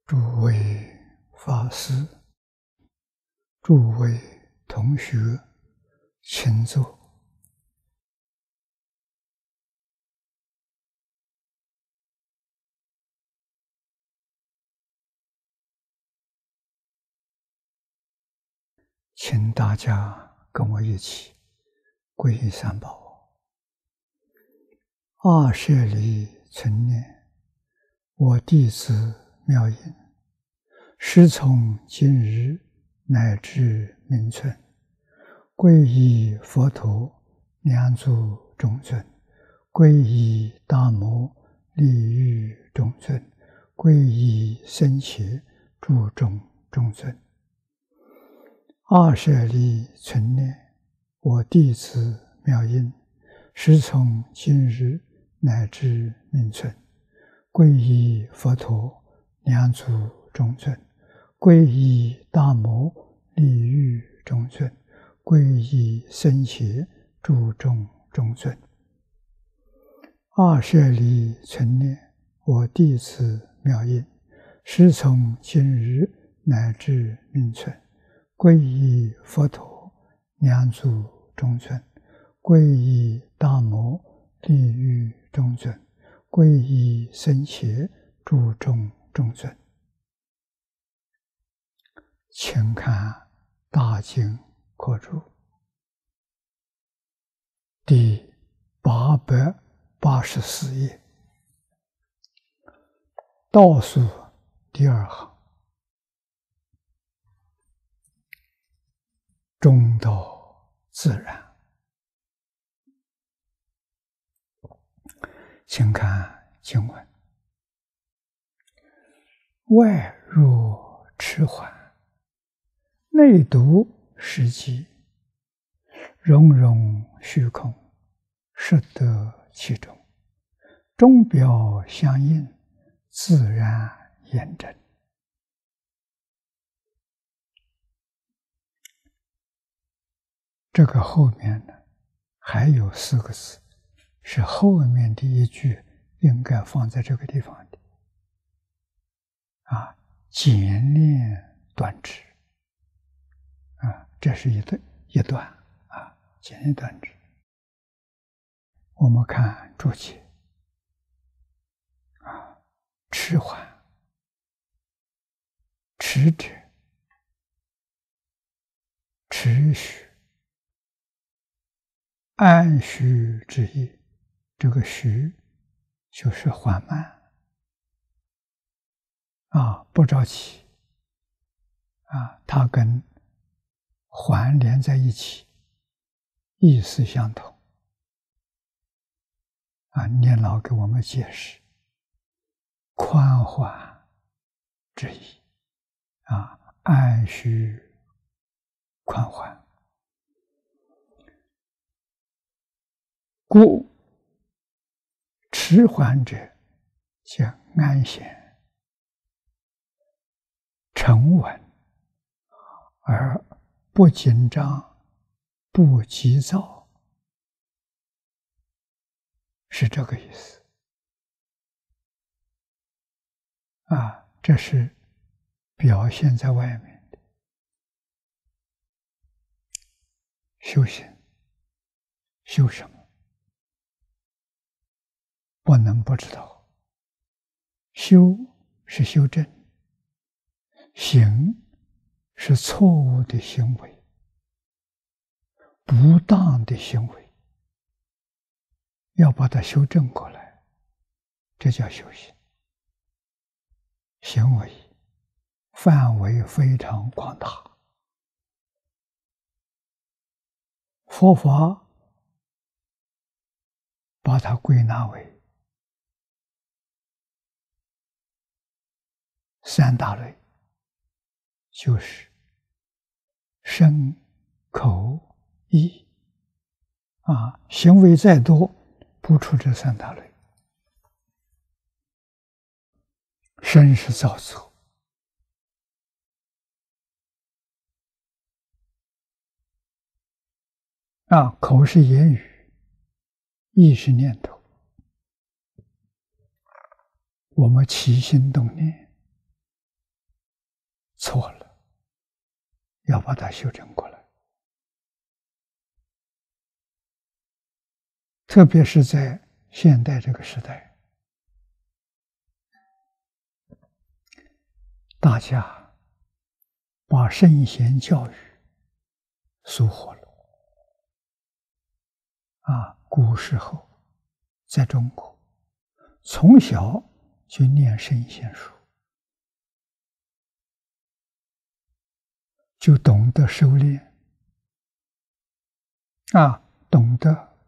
诸位法师、诸位同学，请坐。请大家跟我一起皈依三宝。阿舍离存念，我弟子妙音，师从今日乃至明存，皈依佛陀，两足中尊；皈依大摩，利欲中尊；皈依僧伽，诸众中尊。阿舍离存念，我弟子妙音，师从今日乃至明存，皈依佛陀，两足中尊；皈依大摩，利欲中尊；皈依僧伽，诸众中尊。阿舍离存念，我弟子妙音，师从今日乃至明存，皈依佛陀，两足中尊；皈依大摩，利欲中尊；皈依僧伽，诸众中尊。请看大经课注第884页，倒数第二行，中道自然。请看经文：外若迟缓，内读实际，融融虚空，实得其中，中表相应，自然验证。这个后面呢，还有4个字，是后面的一句应该放在这个地方的。简练断指。这是一段简练断指。我们看注解。迟缓，迟者持续、按虚之意。这个虚就是缓慢不着急它跟缓连在一起，意思相同念老给我们解释宽缓之意按虚宽缓，故迟缓者叫安闲沉稳，而不紧张不急躁，是这个意思这是表现在外面的修行。修什么？不能不知道。修是修正，行是错误的行为，不当的行为，要把它修正过来，这叫修行。行为范围非常广大，佛法把它归纳为3大类，就是身、口、意行为再多，不出这3大类。身是造作，口是言语，意是念头。我们起心动念， 错了，要把它修正过来。特别是在现代这个时代，大家把圣贤教育疏忽了。古时候在中国，从小就念圣贤书，就懂得收敛，懂得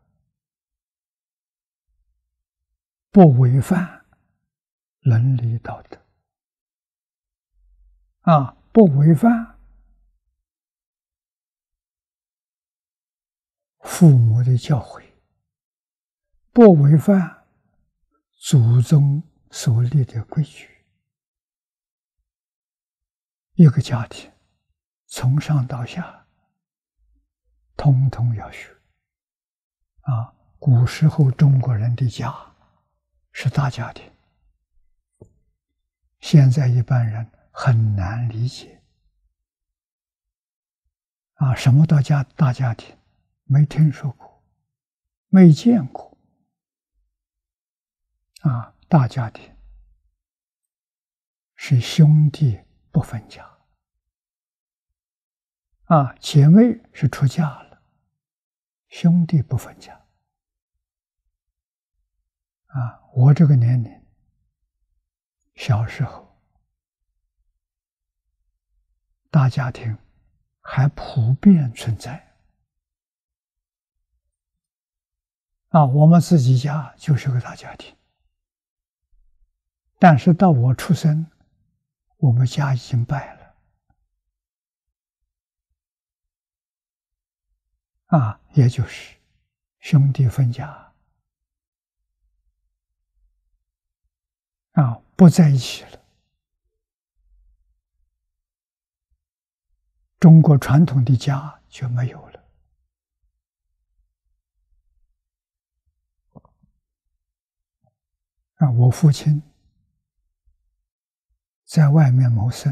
不违反伦理道德，不违反父母的教诲，不违反祖宗所立的规矩。一个家庭从上到下通通要学。古时候中国人的家是大家庭，现在一般人很难理解。什么叫大家庭？没听说过，没见过。大家庭是兄弟不分家，姐妹是出嫁了，兄弟不分家。我这个年龄，小时候，大家庭还普遍存在。我们自己家就是个大家庭，但是到我出生，我们家已经败了。也就是兄弟分家，不在一起了。中国传统的家就没有了。我父亲在外面谋生，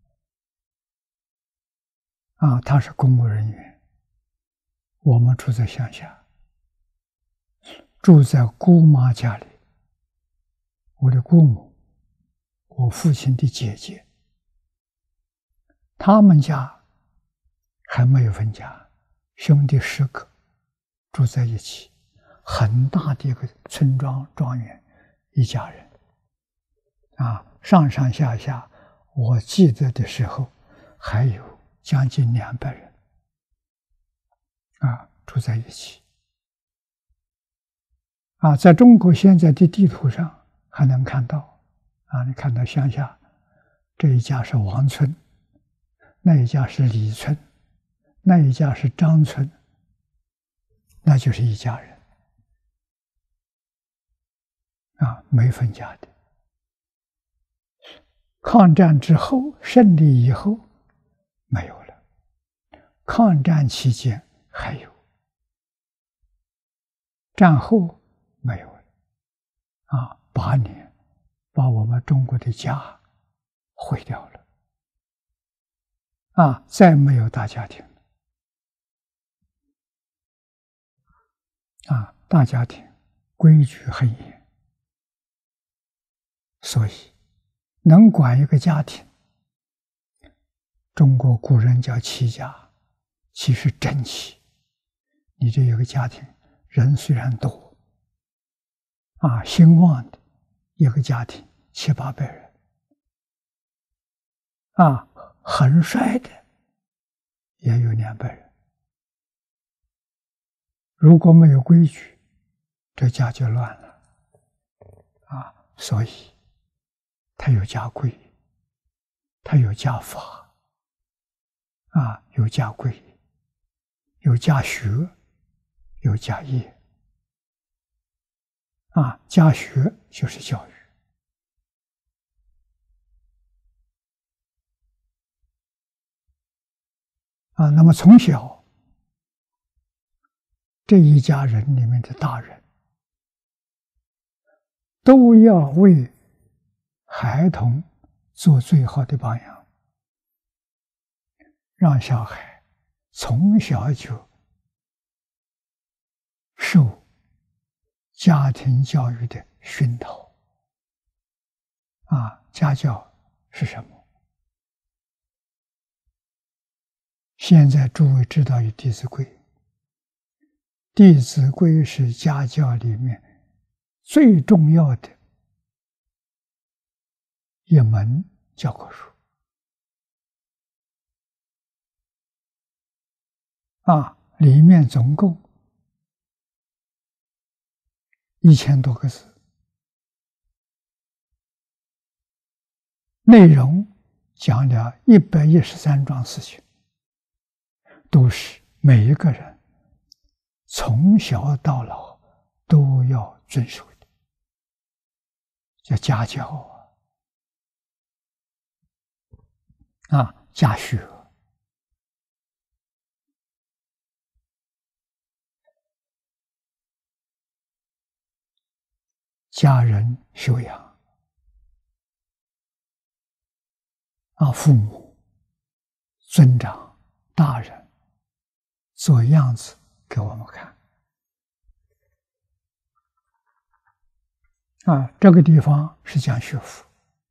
他是公务人员，我们住在乡下，住在姑妈家里。我的姑母，我父亲的姐姐，他们家还没有分家，兄弟10个住在一起，很大的一个村庄园，一家人。上上下下，我记得的时候还有将近200人住在一起。在中国现在的地图上还能看到，你看到乡下这一家是王村，那一家是李村，那一家是张村，那就是一家人，没分家的。抗战之后，胜利以后没有了，抗战期间还有，战后没有了。8年把我们中国的家毁掉了。再没有大家庭了。大家庭规矩很严，所以能管一个家庭，中国古人叫齐家，其实真齐。你这有个家庭，人虽然多，兴旺的一个家庭700-800人，很衰的也有200人。如果没有规矩，这家就乱了。所以他有家规，他有家法，有家规，有家学，有家业。家学就是教育。那么从小，这一家人里面的大人都要为孩童做最好的榜样。 让小孩从小就受家庭教育的熏陶。家教是什么？现在诸位知道有《弟子规》，《弟子规》是家教里面最重要的一门教科书。里面总共1000多个字，内容讲了113桩事情，都是每一个人从小到老都要遵守的，叫家教家学。家人修养父母尊长大人做样子给我们看这个地方是讲学佛。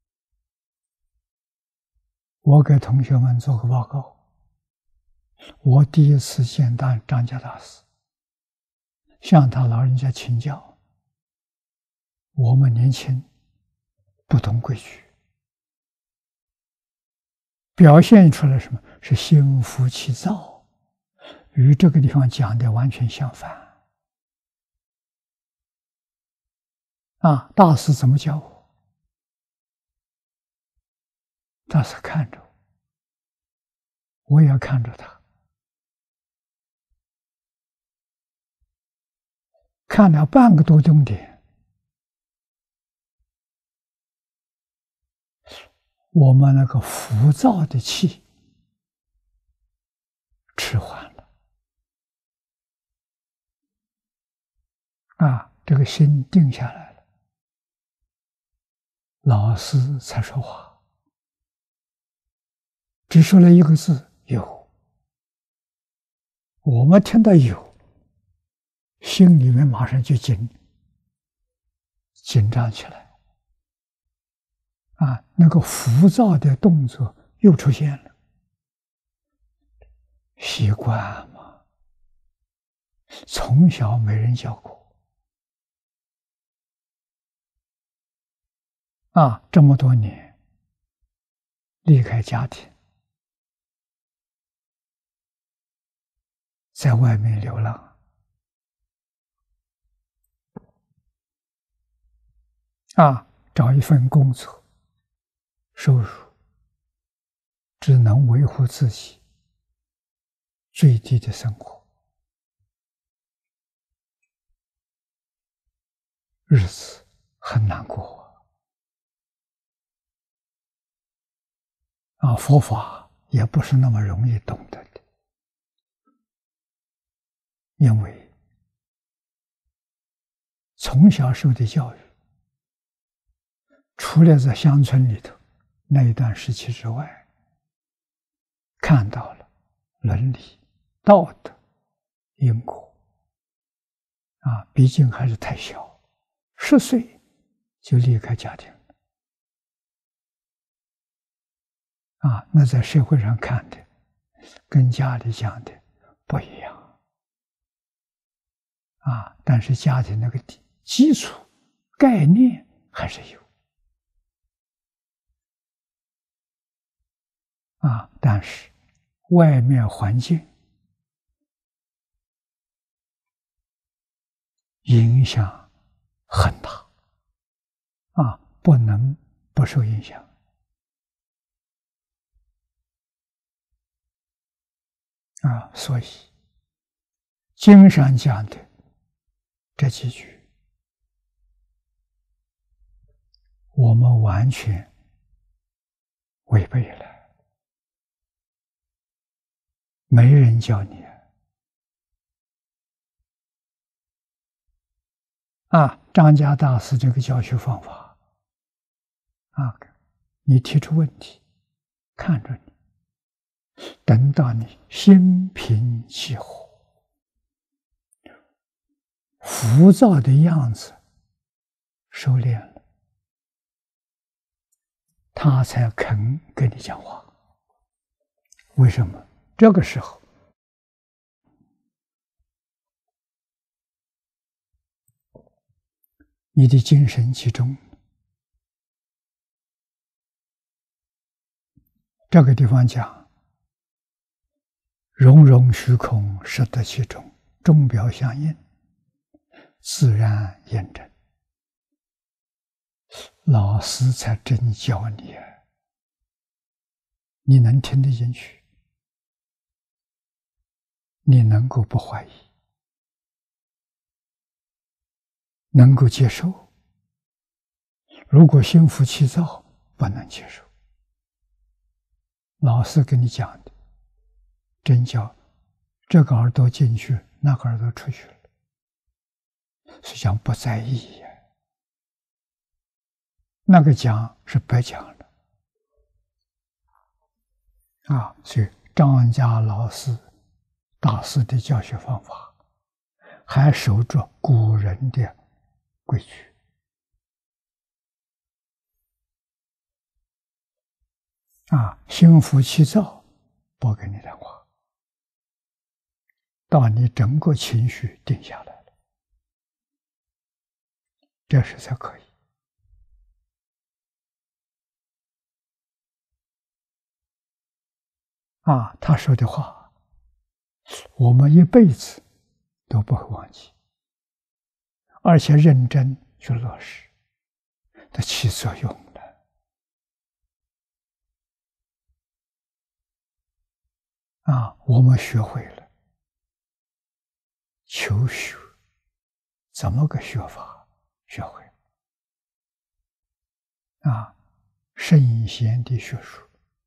我给同学们做个报告，我第一次见到张家大师，向他老人家请教。我们年轻不懂规矩，表现出来什么？是心浮气躁，与这个地方讲的完全相反。大师怎么教我？大师看着我，我也看着他，看了半个多钟点。我们那个浮躁的气迟缓了，这个心定下来了，老师才说话，只说了一个字“有”。我们听到“有”，心里面马上就紧张起来。那个浮躁的动作又出现了，习惯嘛，从小没人教过，这么多年离开家庭，在外面流浪，找一份工作。收入只能维护自己最低的生活，日子很难过佛法也不是那么容易懂得的，因为从小受的教育，除了在乡村里头那一段时期之外，看到了伦理、道德、因果，毕竟还是太小，10岁就离开家庭了，那在社会上看的，跟家里讲的不一样，但是家庭那个基础概念还是有。但是外面环境影响很大，不能不受影响。所以经上讲的这几句，我们完全违背了。没人教你张家大师这个教学方法你提出问题，看着你， 等到你心平气和，浮躁的样子收敛了，他才肯跟你讲话。为什么？这个时候你的精神集中，这个地方讲融融虚空，实得其中，钟表相应，自然验证。老师才真教你啊，你能听得进去，你能够不怀疑，能够接受。如果心浮气躁，不能接受。老师跟你讲的真教，这个耳朵进去，那个耳朵出去了，实际上不在意呀。那个讲是白讲了啊！所以张家老师大师的教学方法，还守着古人的规矩啊，心浮气躁，不跟你谈话，到你整个情绪定下来了，这时才可以。啊，他说的话，我们一辈子都不会忘记，而且认真去落实，它起作用了。啊，我们学会了求学，怎么个学法？学会啊，圣贤的学术。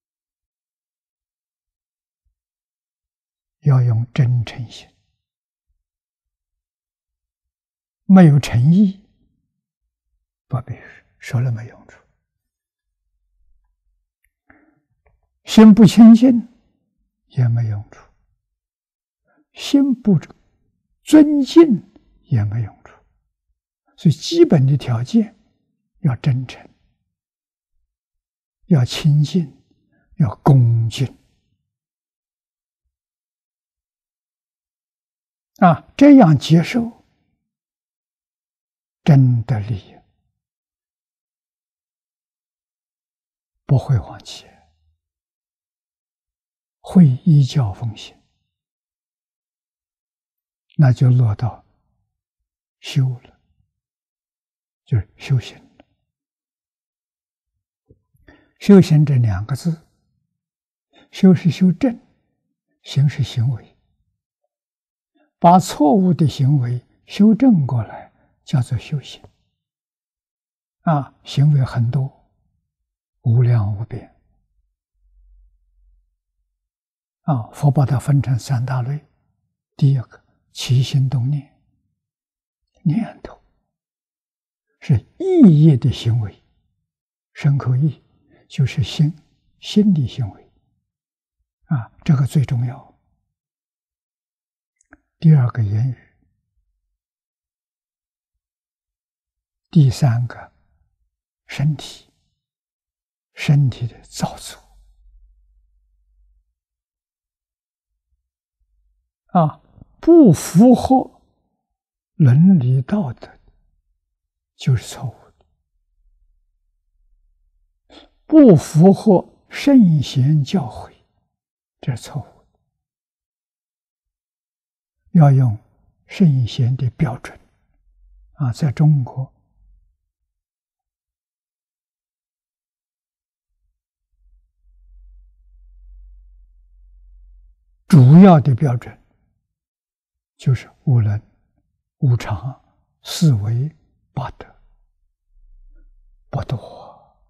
要用真诚心，没有诚意，不必说了没用处。心不清净也没用处，心不尊敬也没用处。所以基本的条件要真诚，要清净，要恭敬。啊，这样接受，真的利益，不会忘记，会依教奉行，那就落到修了，就是修行了。修行这两个字，修是修正，行是行为。把错误的行为修正过来，叫做修行。啊，行为很多，无量无边。啊，佛把它分成三大类。第一个，起心动念，念头是意业的行为，身口意就是心理行为。啊，这个最重要。第二个言语，第三个身体的造作。啊，不符合伦理道德就是错误的，不符合圣贤教诲，这是错误的。要用圣贤的标准。啊，在中国主要的标准就是无能、无常、四维、八德，不多。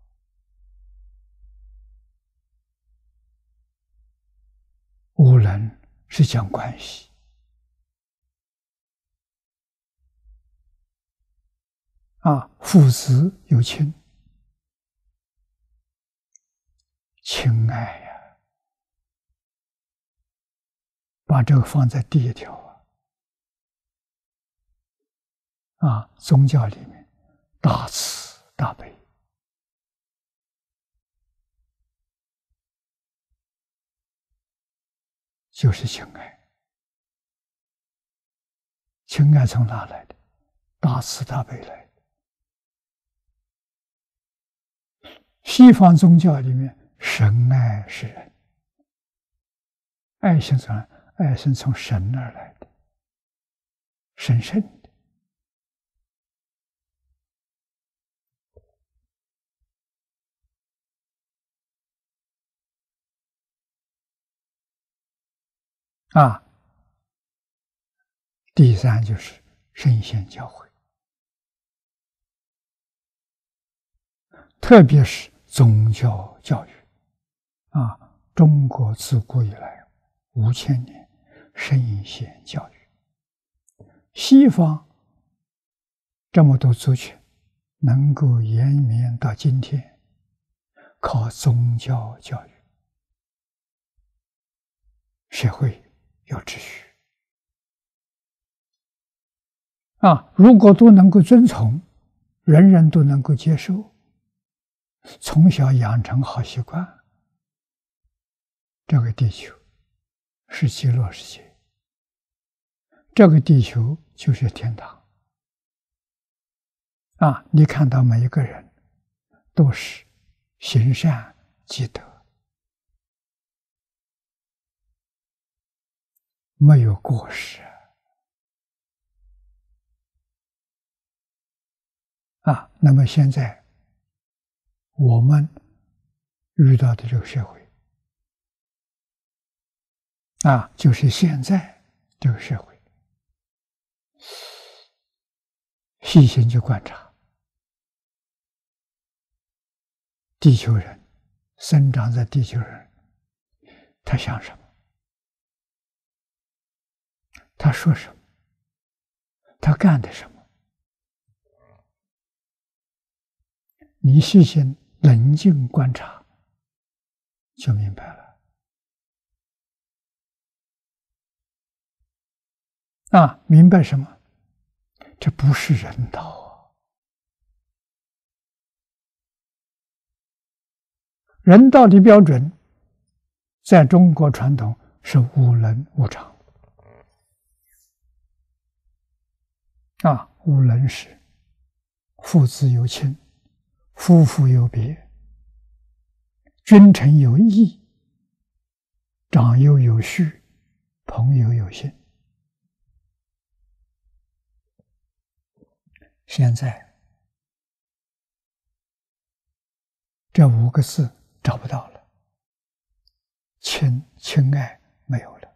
无能是讲关系，啊，父子有亲，亲爱呀， 把这个放在第一条宗教里面大慈大悲，就是情爱。情爱从哪来的？大慈大悲来的。西方宗教里面，神爱世人，爱心从哪？爱心从神而来的，神圣的。第三就是圣贤教诲，特别是宗教教育中国自古以来5000年圣贤教育，西方这么多族群能够延绵到今天，靠宗教教育，社会有秩序如果都能够遵从，人人都能够接受，从小养成好习惯，这个地球是极乐世界，这个地球就是天堂你看到每一个人都是行善积德，没有过失那么现在我们遇到的这个社会就是现在这个社会，细心去观察，地球人生长在地球人，他想什么？他说什么？他干的什么？你细心冷静观察，就明白了。明白什么？这不是人道人道的标准，在中国传统是无能无常无能是父子有亲，夫妇有别，君臣有义，长幼有序，朋友有信。现在这5个字找不到了，亲爱没有了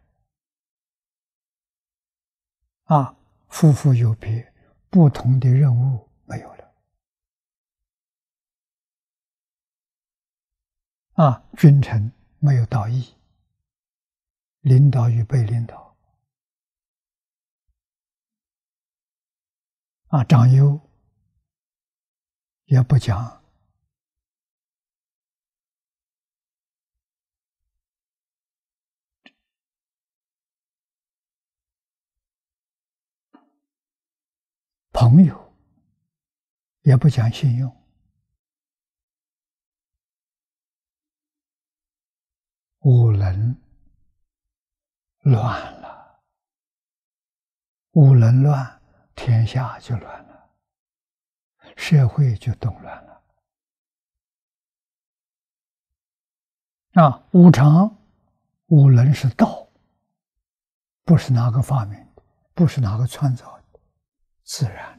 夫妇有别，不同的任务没有了君臣没有道义，领导与被领导长幼也不讲朋友，也不讲信用，五伦乱了，五伦乱，天下就乱了，社会就动乱了五常五伦是道，不是哪个发明的，不是哪个创造的，自然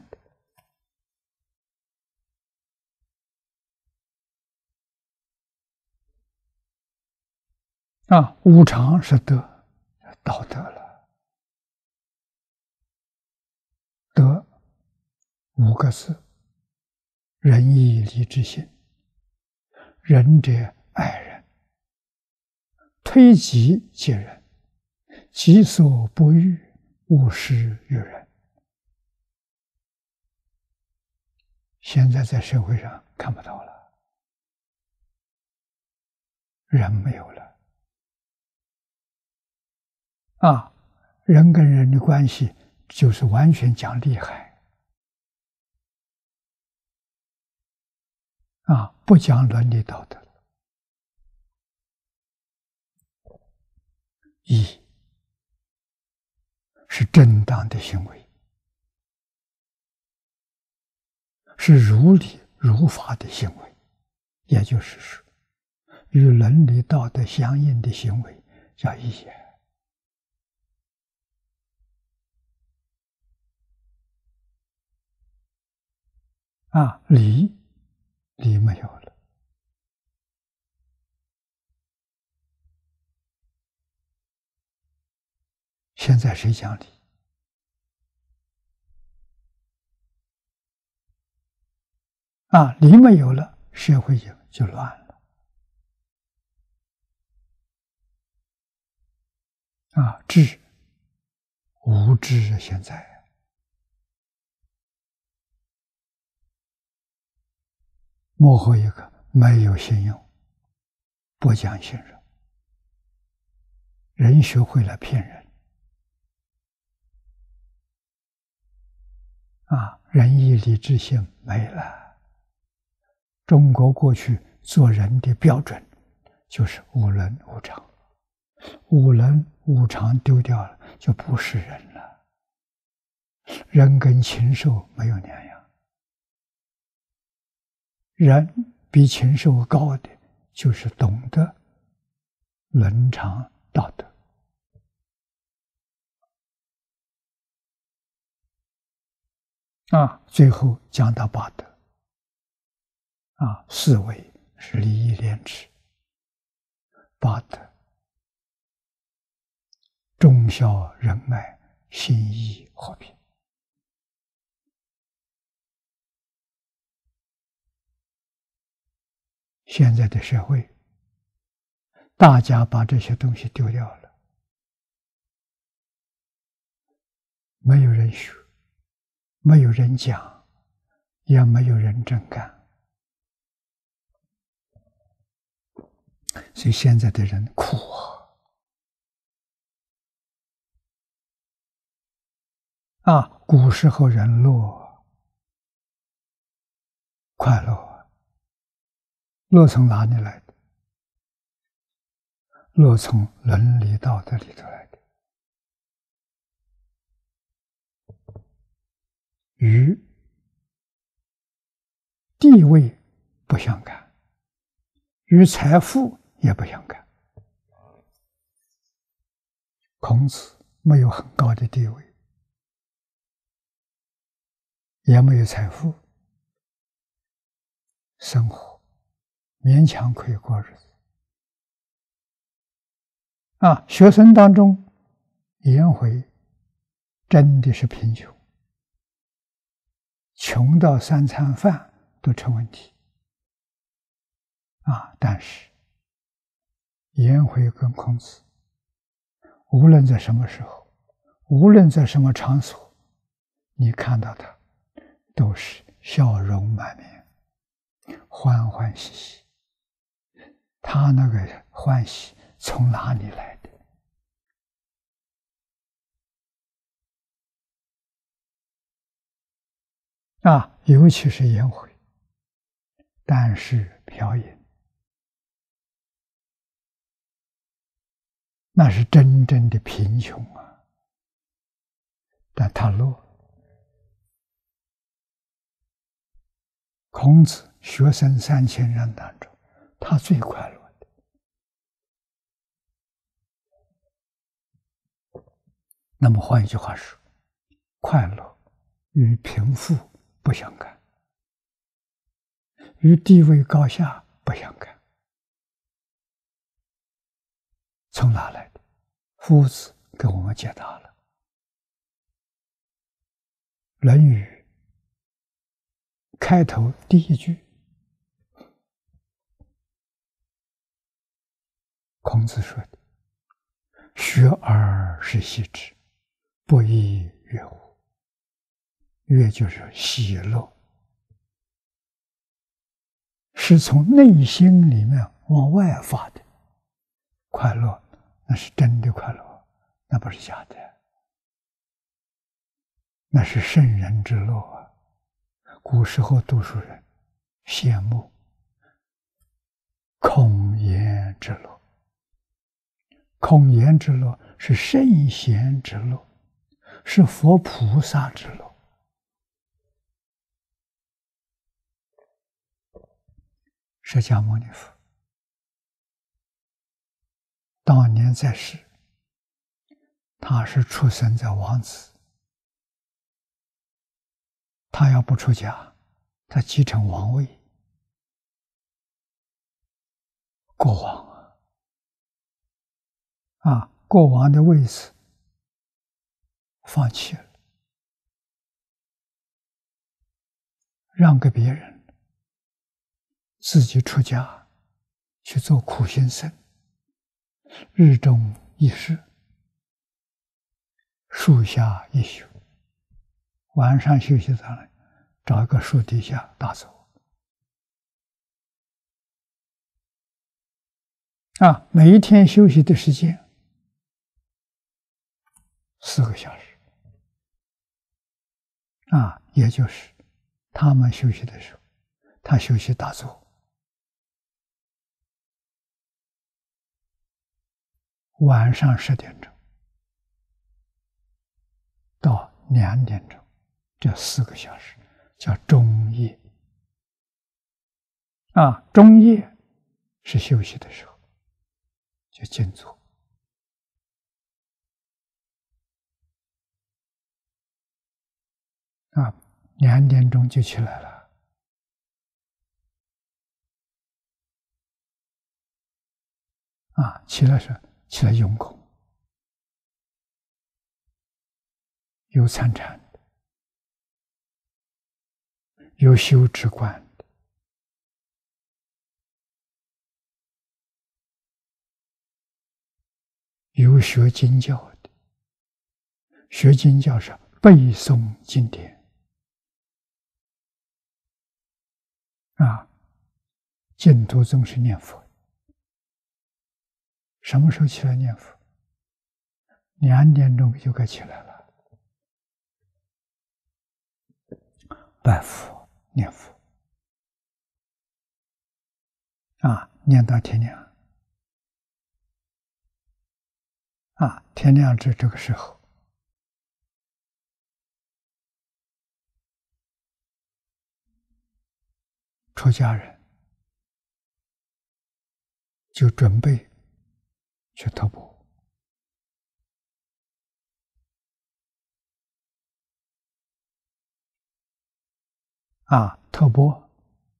的五常是德，道德了。德5个字，仁义礼智信。仁者爱人，推己及人，己所不欲，勿施于人。现在在社会上看不到了，人没有了啊，人跟人的关系就是完全讲利害啊，不讲伦理道德。义是正当的行为，是如理如法的行为，也就是说，与伦理道德相应的行为叫义啊，理没有了。现在谁讲理？啊，理没有了，社会就乱了。啊，智无知，现在幕后一个没有信用，不讲信任，人学会了骗人。啊，仁义礼智信没了。中国过去做人的标准就是无伦无常，无伦无常丢掉了，就不是人了。人跟禽兽没有两样，人比禽兽高的就是懂得伦常道德。啊，最后讲到八德。啊，四维是礼义廉耻，八德忠孝仁爱信义和平。现在的社会，大家把这些东西丢掉了，没有人学，没有人讲，也没有人真干。所以现在的人苦啊！古时候人乐快乐，乐从哪里来的？乐从伦理道德里头来的。与地位不相干，与财富也不相干。孔子没有很高的地位，也没有财富，生活勉强可以过日子。啊，学生当中，颜回真的是贫穷，穷到3餐饭都成问题。啊，但是颜回跟孔子，无论在什么时候，无论在什么场所，你看到他都是笑容满面，欢欢喜喜。他那个欢喜从哪里来的？啊，尤其是颜回，但是嫖饮，那是真正的贫穷啊！但他乐。孔子学生3000人当中，他最快乐的。那么换一句话说，快乐与贫富不相干，与地位高下不相干。从哪来的？夫子给我们解答了。《论语》开头第一句，孔子说的：“学而时习之，不亦说乎？”悦就是喜乐，是从内心里面往外发的快乐，那是真的快乐， 那不是假的，那是圣人之乐啊！古时候读书人羡慕空言之乐，空言之乐是圣贤之乐，是佛菩萨之乐。释迦牟尼佛当年在世，他是出生在王子，他要不出家，他继承王位，国王国王的位置放弃了，让给别人，自己出家去做苦行僧，日中一日，树下一宿，晚上休息上来，找一个树底下打坐。每一天休息的时间4个小时，也就是他们休息的时候，他休息打坐。晚上10点钟到2点钟，这4个小时叫中夜。中夜是休息的时候，就静坐。2点钟就起来了，起来用功，有参禅的，有修止观的，有学经教的。学经教是背诵经典净土宗是念佛。什么时候起来念佛？2点钟就该起来了，拜佛念佛念到天亮天亮至这个时候，出家人就准备去托钵。托钵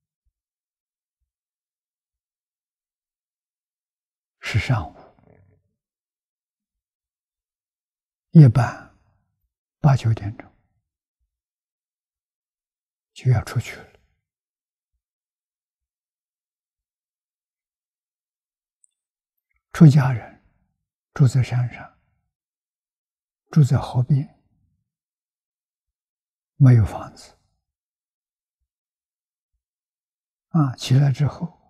是上午，一般8、9点钟就要出去了。出家人住在山上，住在河边，没有房子起来之后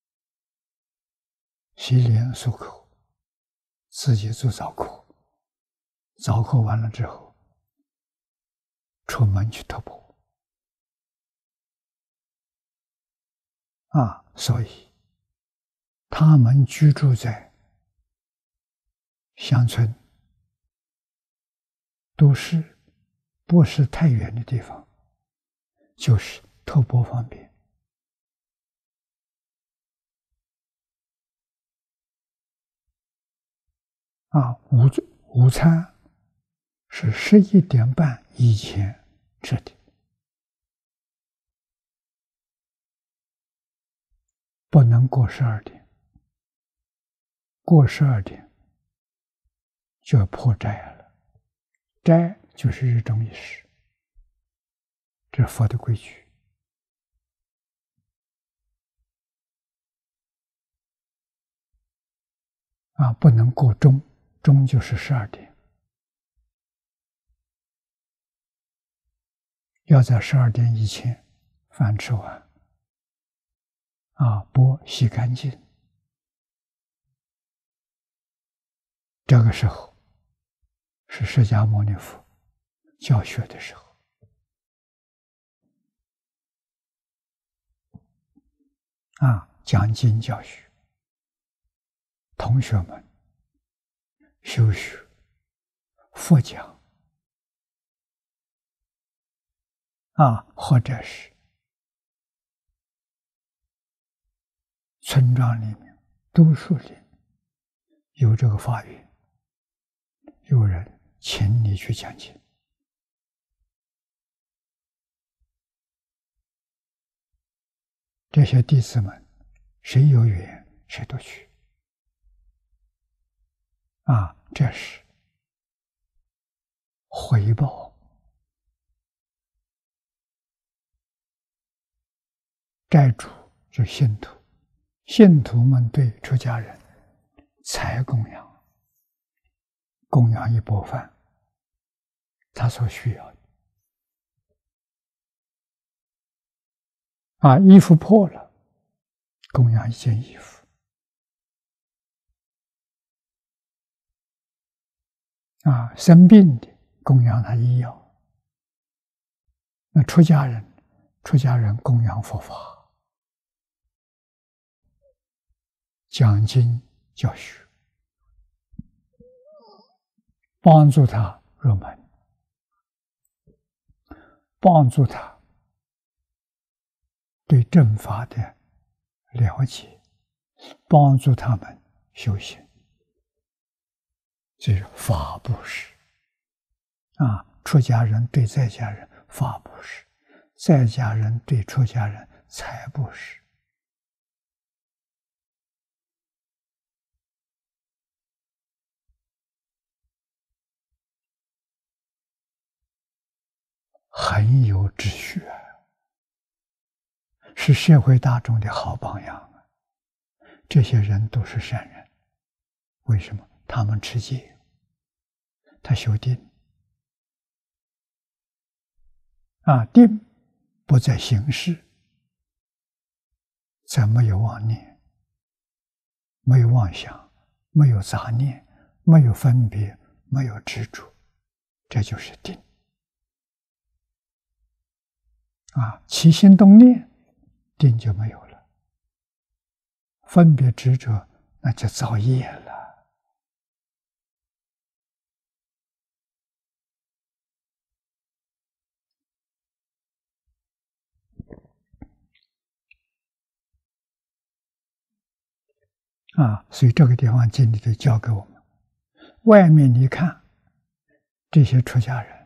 洗脸漱口，自己做早课，早课完了之后出门去托钵所以他们居住在乡村都市，不是太远的地方，就是托钵方便午餐是11点半以前吃的，不能过12点，过12点就要破斋了。斋就是日中一时，这是佛的规矩不能过中，中就是12点，要在12点以前饭吃完钵洗干净，这个时候是释迦牟尼佛教学的时候。讲经教学，同学们修学佛讲或者是村庄里面、都市里有这个法院，有人请你去讲经，这些弟子们谁有缘谁都去这是回报债主，就信徒，信徒们对出家人财供养，供养一钵饭，他所需要的衣服破了，供养一件衣服生病的供养他医药。那出家人供养佛法，讲经教学，帮助他入门，帮助他对正法的了解，帮助他们修行。这是法布施出家人对在家人法布施，在家人对出家人财布施。很有秩序是社会大众的好榜样这些人都是善人，为什么？他们持戒，他修定定不在形式，在没有妄念，没有妄想，没有杂念，没有分别，没有执着，这就是定起心动念，定就没有了。分别执着，那就造业了所以这个地方经里头教给我们，外面你看这些出家人、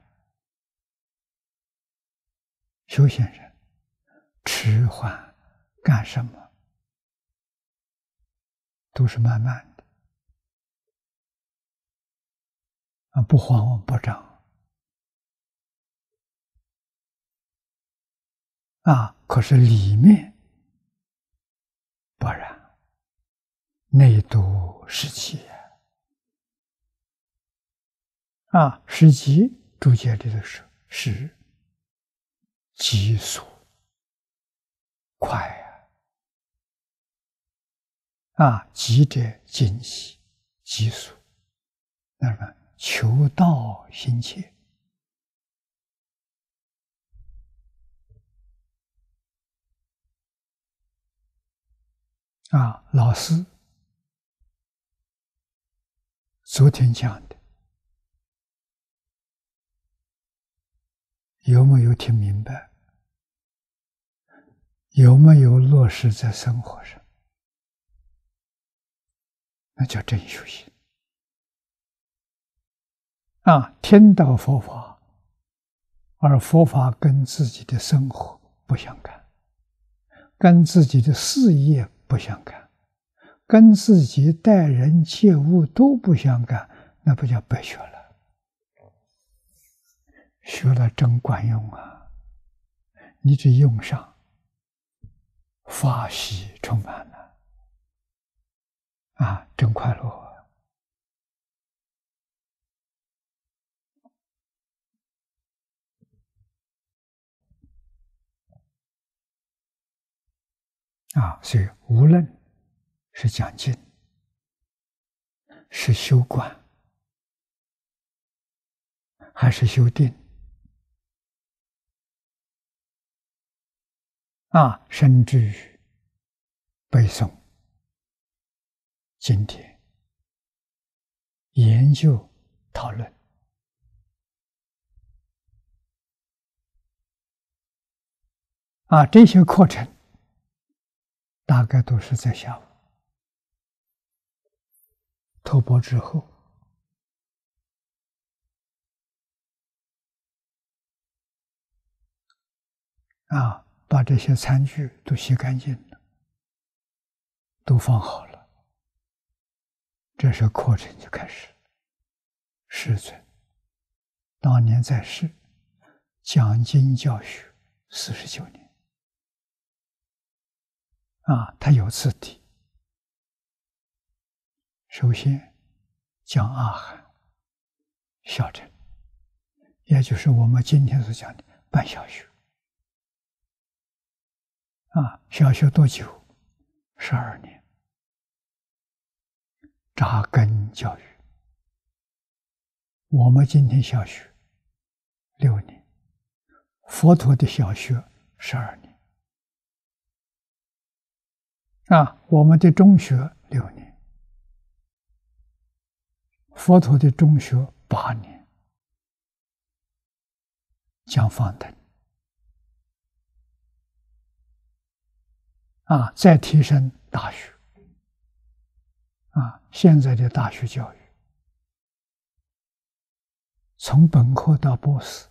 修行人迟缓干什么，都是慢慢的不慌不张可是里面不然，内度失气失急注解里的是急速快急者惊喜，急速那什么求道心切老师昨天讲的，有没有听明白？有没有落实在生活上？那叫真修行听到佛法，而佛法跟自己的生活不相干，跟自己的事业不相干，跟自己待人接物都不相干，那不叫白学了。学了真管用你只用上，法喜充满了真快乐所以无论是讲经，是修观， 还是修定甚至于背诵经典、研究、讨论这些课程大概都是在下午透钵之后把这些餐具都洗干净了，都放好了，这时候课程就开始。师尊当年在世讲经教学49年他有次第。首先讲阿含、小乘，也就是我们今天所讲的办小学小学多久？12年，扎根教育。我们今天小学6年，佛陀的小学12年我们的中学6年，佛陀的中学8年，讲方等再提升大学现在的大学教育从本科到博士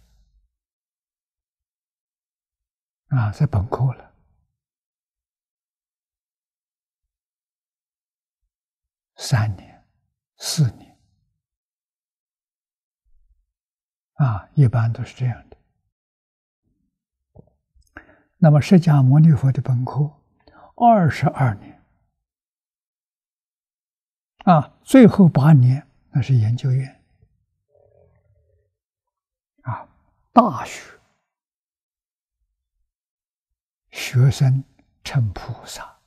在本科了3年、4年一般都是这样的。那么释迦牟尼佛的本科22年最后8年那是研究院大学学生成菩萨，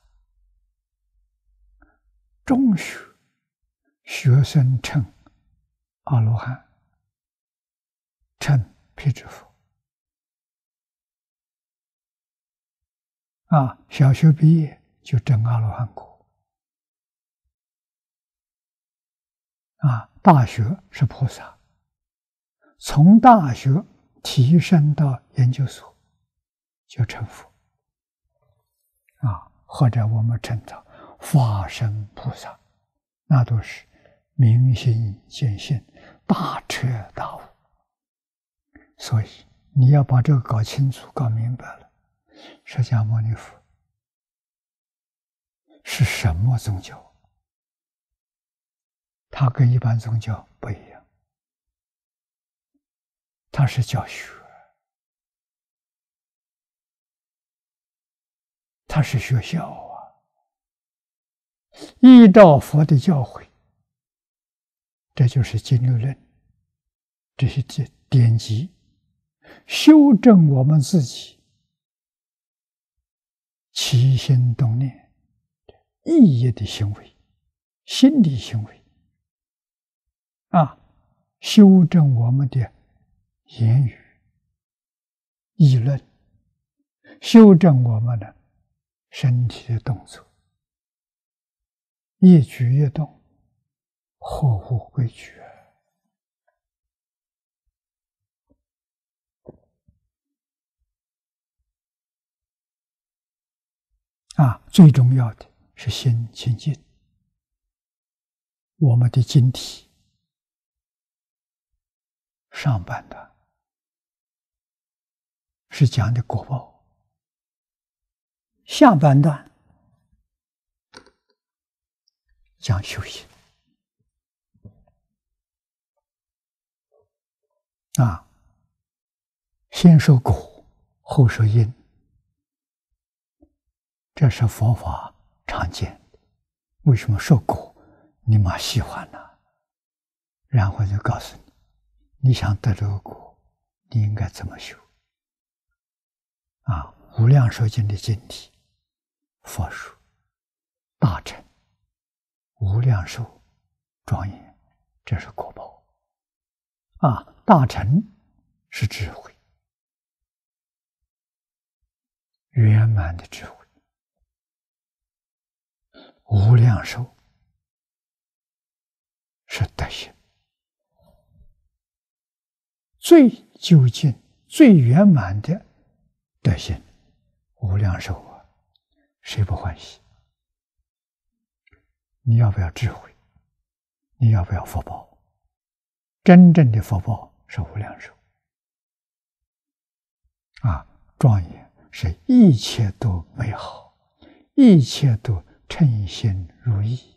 中学学生成阿罗汉，成辟支佛小学毕业就证阿罗汉果大学是菩萨，从大学提升到研究所就成佛或者我们称它法身菩萨，那都是明心见性，大彻大悟。所以你要把这个搞清楚搞明白了，释迦牟尼佛是什么宗教？它跟一般宗教不一样，它是教学，它是学校依照佛的教诲，这就是经律论这些典籍，修正我们自己起心动念意业的行为、心理行为修正我们的言语议论，修正我们的身体的动作，一举一动合乎规矩最重要的是心清净。我们的经体上半段是讲的果报，下半段讲修行先受果后受因，这是佛法常见的。为什么受果你蛮喜欢呢？然后就告诉你，你想得这个果你应该怎么修无量寿经的经体，佛说大乘无量寿庄严，这是果报大乘是智慧，圆满的智慧。无量寿是德行，最究竟、最圆满的德行，无量寿啊，谁不欢喜？你要不要智慧？你要不要福报？真正的福报是无量寿啊，庄严是一切都美好，一切都称心如意。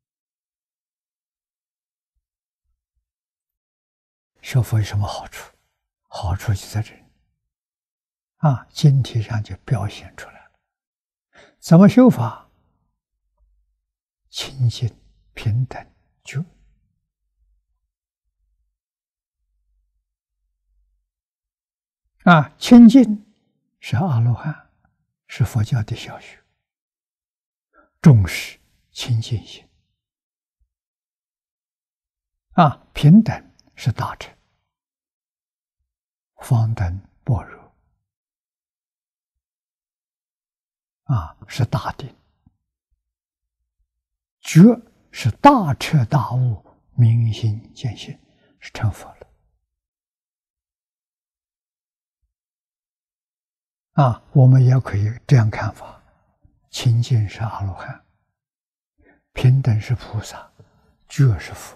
学佛有什么好处？好处就在这里啊，经题上就表现出来了。怎么修法？清净平等觉啊，清净是阿罗汉，是佛教的小学，重视清净心啊，平等是大乘，方等般若啊，是大定，觉是大彻大悟，明心见性，是成佛了啊。我们也可以这样看法：清净是阿罗汉，平等是菩萨，觉是佛，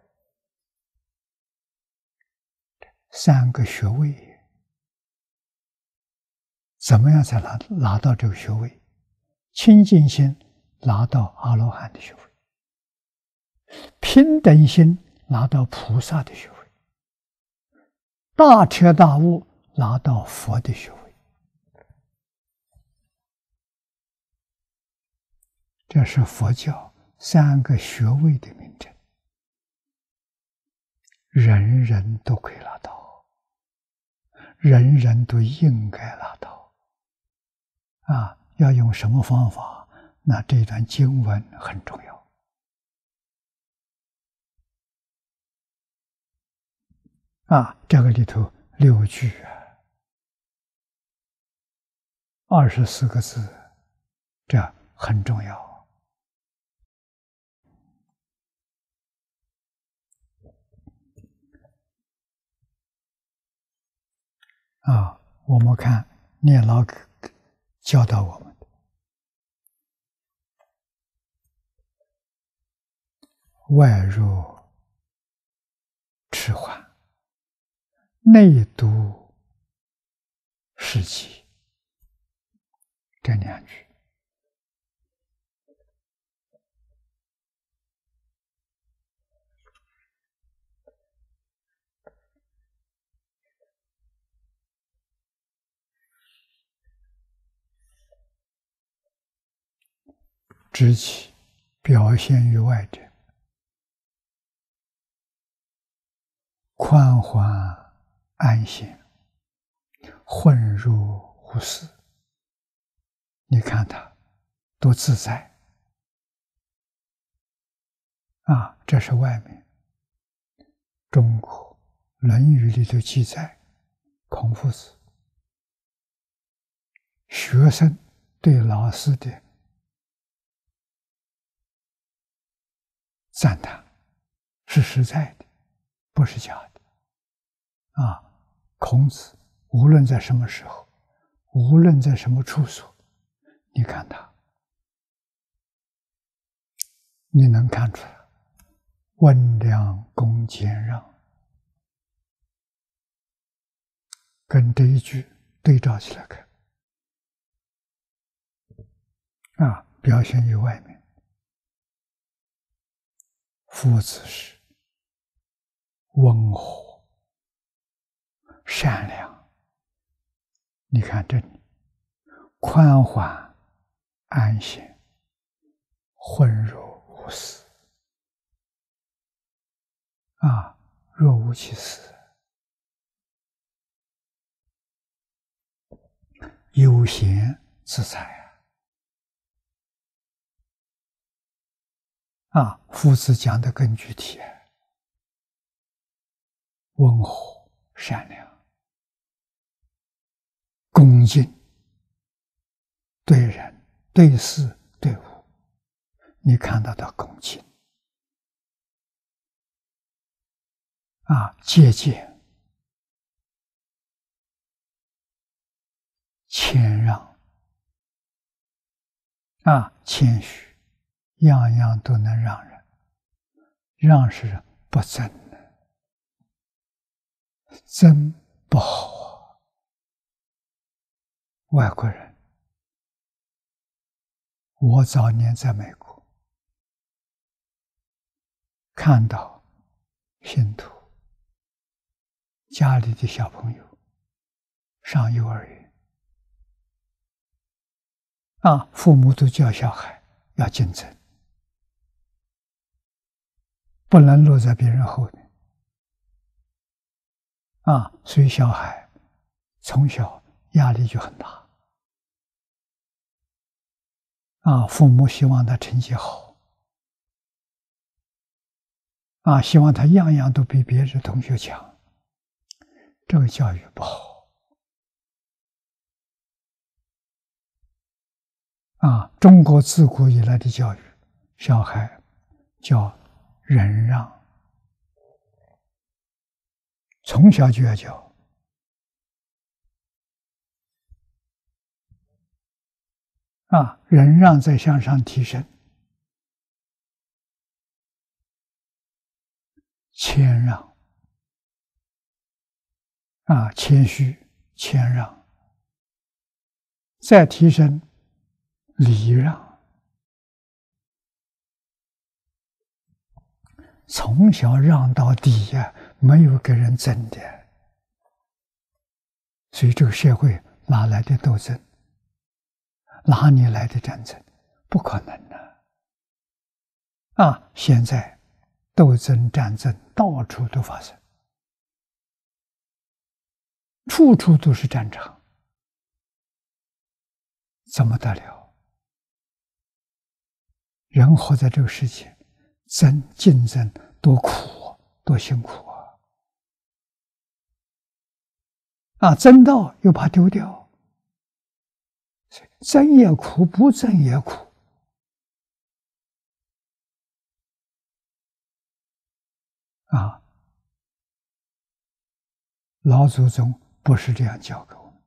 三个学位，怎么样才拿到这个学位？清净心拿到阿罗汉的学位，平等心拿到菩萨的学位，大彻大悟拿到佛的学位。这是佛教三个学位的名称，人人都可以拿到，人人都应该拿到啊！要用什么方法？那这段经文很重要啊！这个里頭6句24个字，这很重要啊！我们看念老教导我们的，外入迟缓，内读事迹，这2句。知其表现于外者，宽缓安闲，混入无事。你看他多自在啊！这是外面。中国《论语》里头记载，孔夫子学生对老师的赞叹是实在的，不是假的啊！孔子无论在什么时候，无论在什么处所，你看他，你能看出来温良恭俭让，跟这一句对照起来看啊，表现于外面。夫子是温和善良，你看这里宽缓安闲，混入无事啊，若无其事，悠闲自在啊！夫子讲的更具体，温和善良、恭敬，对人、对事、对物，你看到的恭敬节俭、谦让谦虚，样样都能让人，让是不争的，争不好外国人，我早年在美国看到信徒家里的小朋友上幼儿园父母都教小孩要竞争，不能落在别人后面所以小孩从小压力就很大父母希望他成绩好希望他样样都比别的同学强，这个教育不好中国自古以来的教育，小孩叫忍让，从小就要教忍让再向上提升，谦让谦虚谦让，再提升礼让，从小让到底没有跟人争的，所以这个社会哪来的斗争？哪里来的战争？不可能的现在斗争战争到处都发生，处处都是战场，怎么得了？人活在这个世界，竞争多苦多辛苦争到又怕丢掉，争也苦，不争也苦老祖宗不是这样教给我们。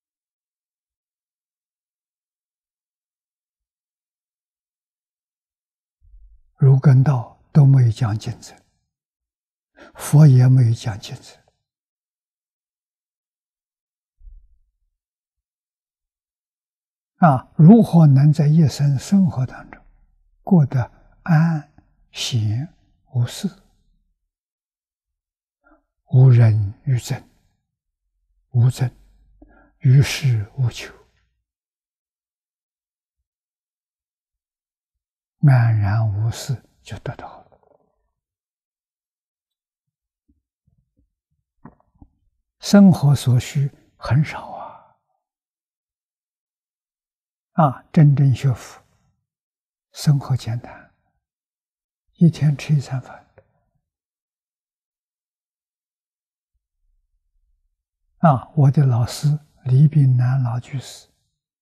儒跟道都没有讲竞争，佛也没有讲竞争如何能在一生生活当中过得安闲无事，无人于争，无争，于事无求，安然无事就得到了。生活所需很少真正学佛，生活简单，一天吃一餐饭我的老师李炳南老居士，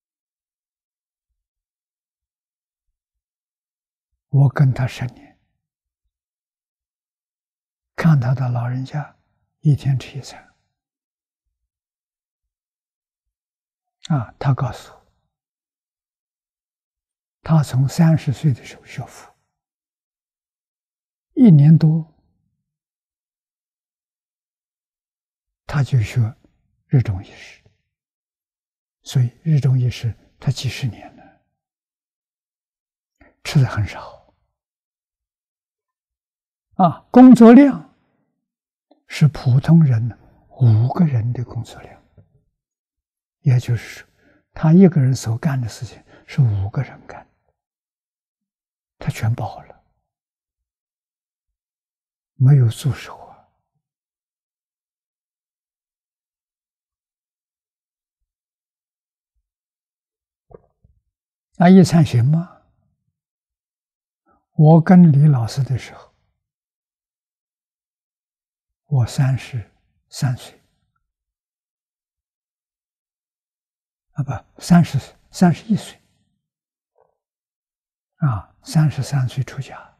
我跟他10年，看他的老人家一天吃一餐他告诉我，他从30岁的时候学佛，1年多他就学日中一时，所以日中一时他几十年了，吃的很少工作量是普通人5个人的工作量，也就是说他一个人所干的事情是5个人干，他全包了，没有助手那一餐行吗？我跟李老师的时候，我33岁， 不31岁33岁出家。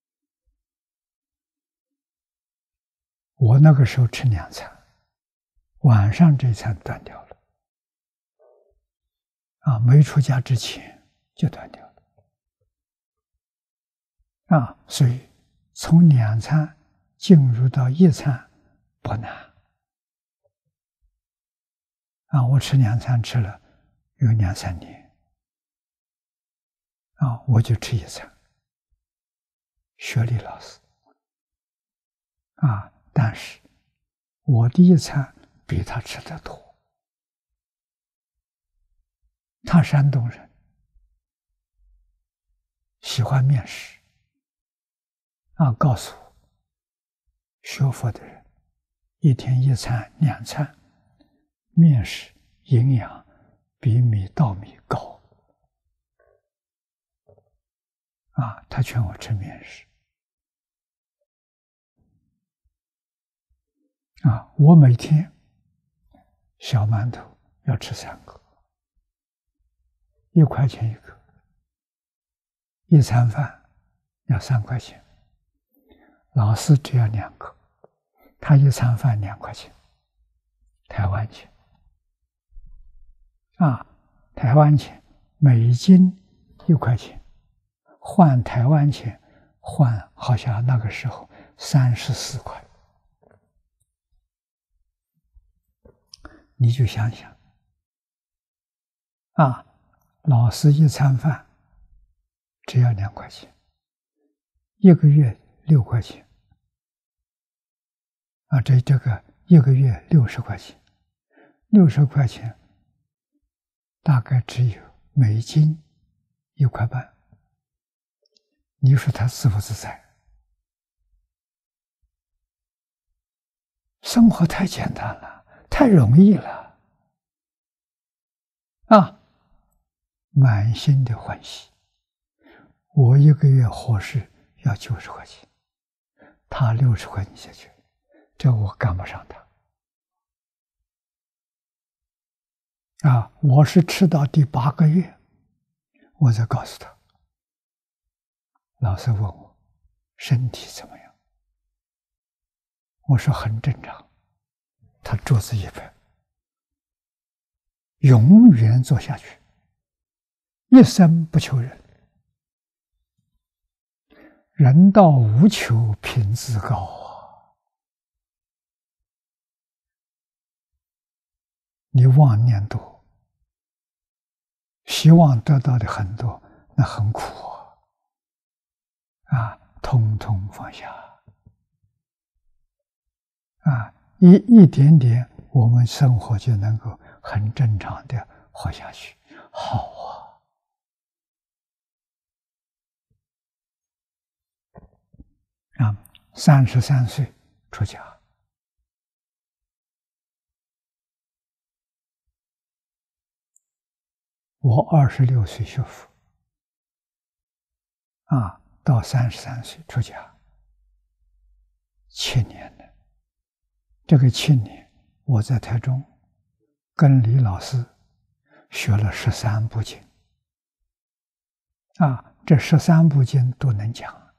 我那个时候吃2餐，晚上这一餐断掉了，没出家之前就断掉了，所以从2餐进入到1餐不难，我吃2餐吃了有2、3年，我就吃1餐，学李老师，但是我的1餐比他吃得多。他山东人，喜欢面食，告诉我，学佛的人一天1餐、2餐，面食营养比稻米高。他劝我吃面食。我每天小馒头要吃3个，1块钱1个，1餐饭要3块钱。老师只要2个，他1餐饭2块钱，台湾钱。台湾钱，美金1块钱，换台湾钱，换好像那个时候34块。你就想想，老师1餐饭只要2块钱，1个月6块钱，这个1个月60块钱，60块钱大概只有美金1块半。你说他自不自在？生活太简单了，太容易了，满心的欢喜。我1个月伙食要90块钱，他60块钱下去，这我赶不上他。我是吃到第8个月，我才告诉他。老师问我身体怎么样，我说很正常。他桌子一拍，永远做下去，一生不求人，人道无求品自高你妄念多，希望得到的很多，那很苦通通放下一点点，我们生活就能够很正常的活下去，好33岁出家，我26岁学佛，到33岁出家7年了。这个7年，我在台中跟李老师学了13部经，这13部经都能讲，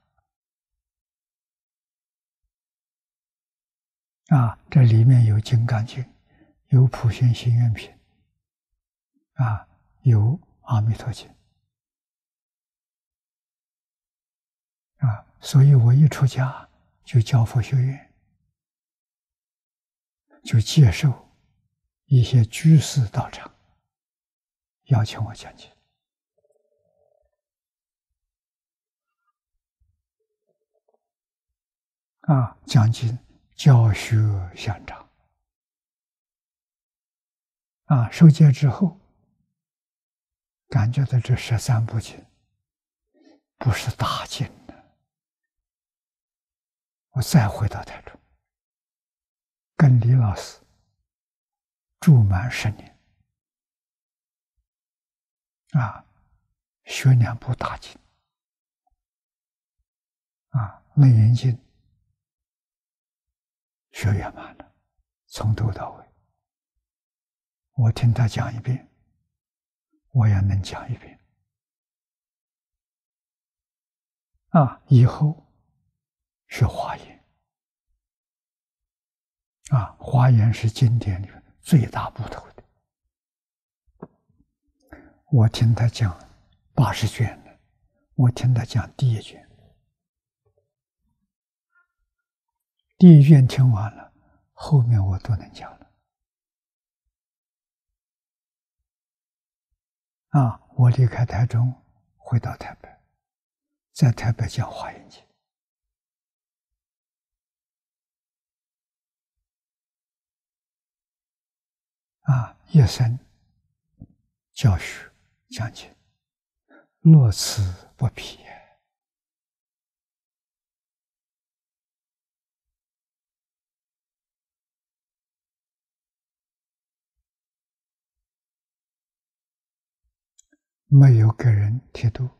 这里面有《金刚经》，有《普贤行愿品》，有《阿弥陀经》，所以我一出家就教佛学院。就接受一些居士道场邀请我讲经，讲经教学相长，受戒之后，感觉到这13部经不是大经的，我再回到台中。跟李老师住满10年，学2部大经，楞严经学圆满了，从头到尾，我听他讲一遍， 我也能讲一遍。以后学华严。华严是经典里面最大部头的。我听他讲80卷的，我听他讲第1卷，第1卷听完了，后面我都能讲了。我离开台中，回到台北，在台北讲华严经。一生教学讲解，乐此不疲。没有给人剃度。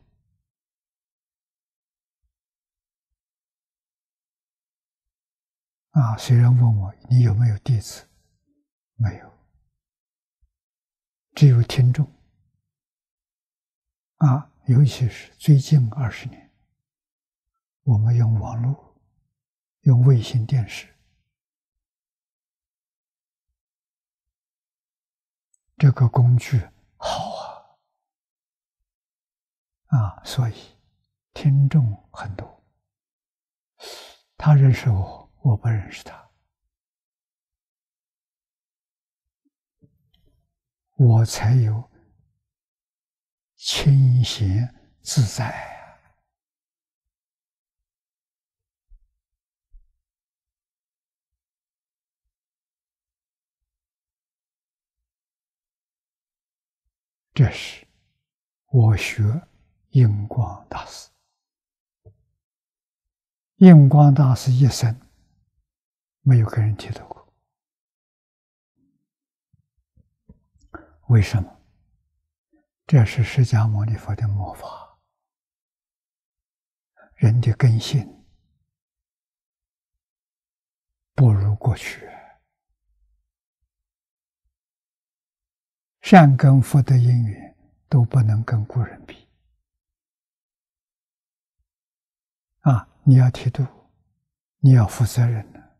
虽然问我你有没有弟子，没有，只有听众。尤其是最近20年，我们用网络，用卫星电视，这个工具好所以听众很多。他认识我，我不认识他，我才有清闲自在。这是我学印光大师。印光大师一生没有跟人剃头过。为什么？这是释迦牟尼佛的末法。人的根性不如过去，善根福德因缘都不能跟古人比。你要剃度，你要负责任的。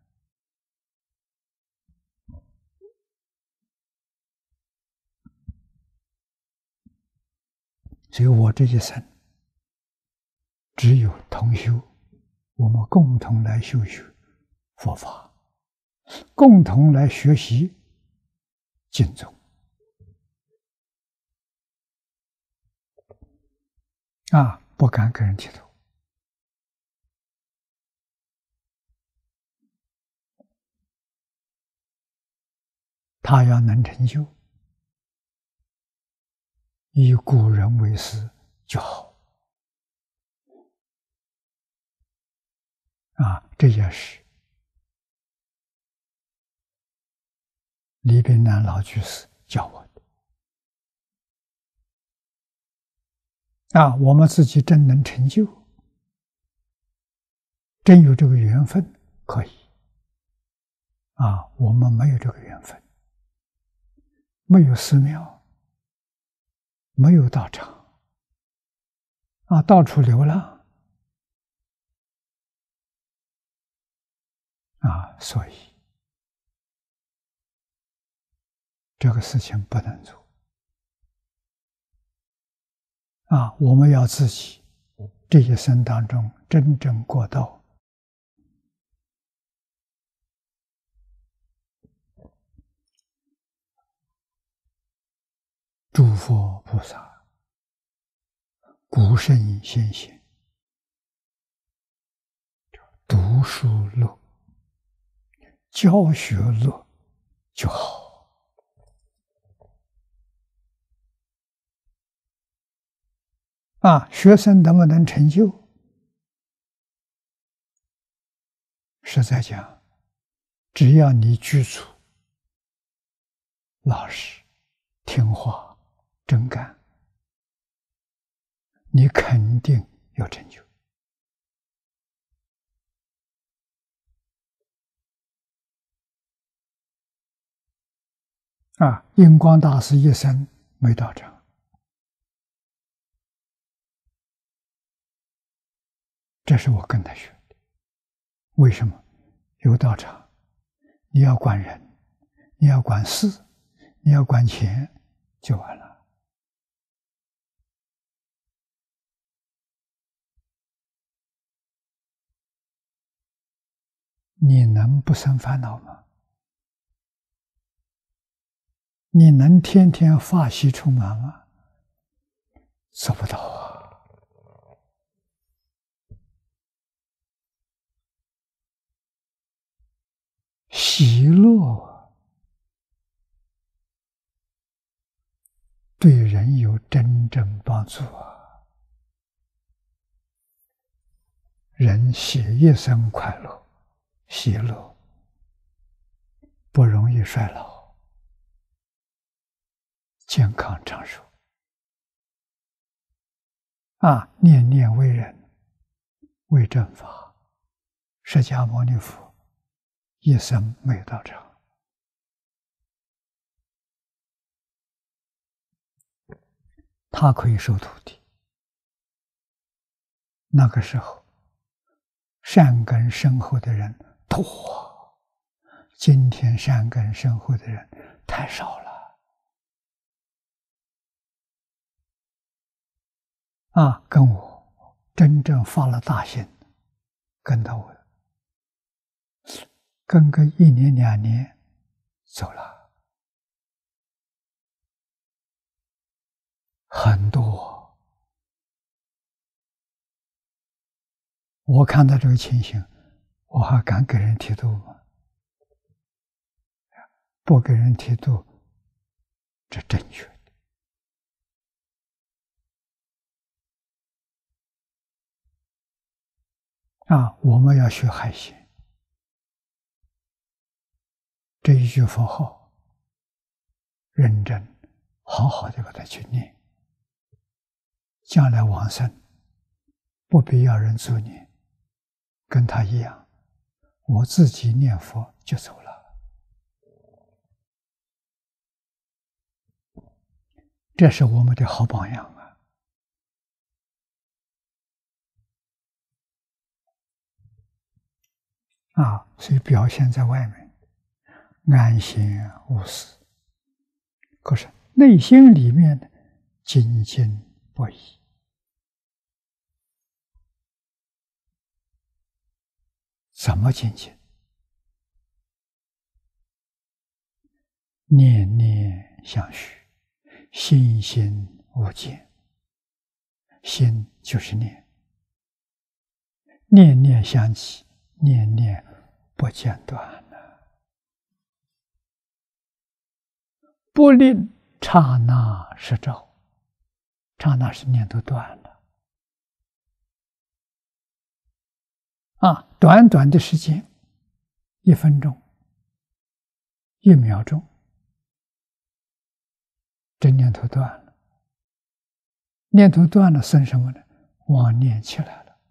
所以我这一生只有同修，我们共同来修学佛法，共同来学习经宗。不敢跟人剃头。他要能成就，以古人为师就好。这也是李炳南老居士教我的。我们自己真能成就，真有这个缘分，可以。我们没有这个缘分，没有寺庙，没有道场，到处流浪。所以这个事情不能做。我们要自己这一生当中真正过道。诸佛菩萨、古圣先贤，读书乐、教学乐就好。学生能不能成就？实在讲，只要你居处老实、听话、真干，你肯定有成就。印光大师一生没道场， 这是我跟他学的。为什么？有道场，你要管人，你要管事，你要管钱，就完了。你能不生烦恼吗？你能天天法喜充满吗？做不到啊！喜乐对人有真正帮助啊！人一生快乐、喜乐，不容易衰老，健康长寿。念念为人，为正法。释迦牟尼佛一生没有道场，他可以收徒弟。那个时候，善根深厚的人多，今天善根深厚的人太少了。跟我真正发了大心，跟到我，跟个1年2年走了，很多。我看到这个情形，我还敢给人剃度吗？不给人剃度，这正确的。我们要学海鲜，这一句佛号，认真好好的把它去念，将来往生不必要人助念，跟他一样，我自己念佛就走了。这是我们的好榜样所以表现在外面安闲无事，可是内心里面的精进不已。怎么精进？念念相续，心心无间。心就是念，念念相继，念念不间断了，不令刹那失照。刹那是念头断了。短短的时间，1分钟、1秒钟，这念头断了。念头断了，生什么呢？妄念起来了。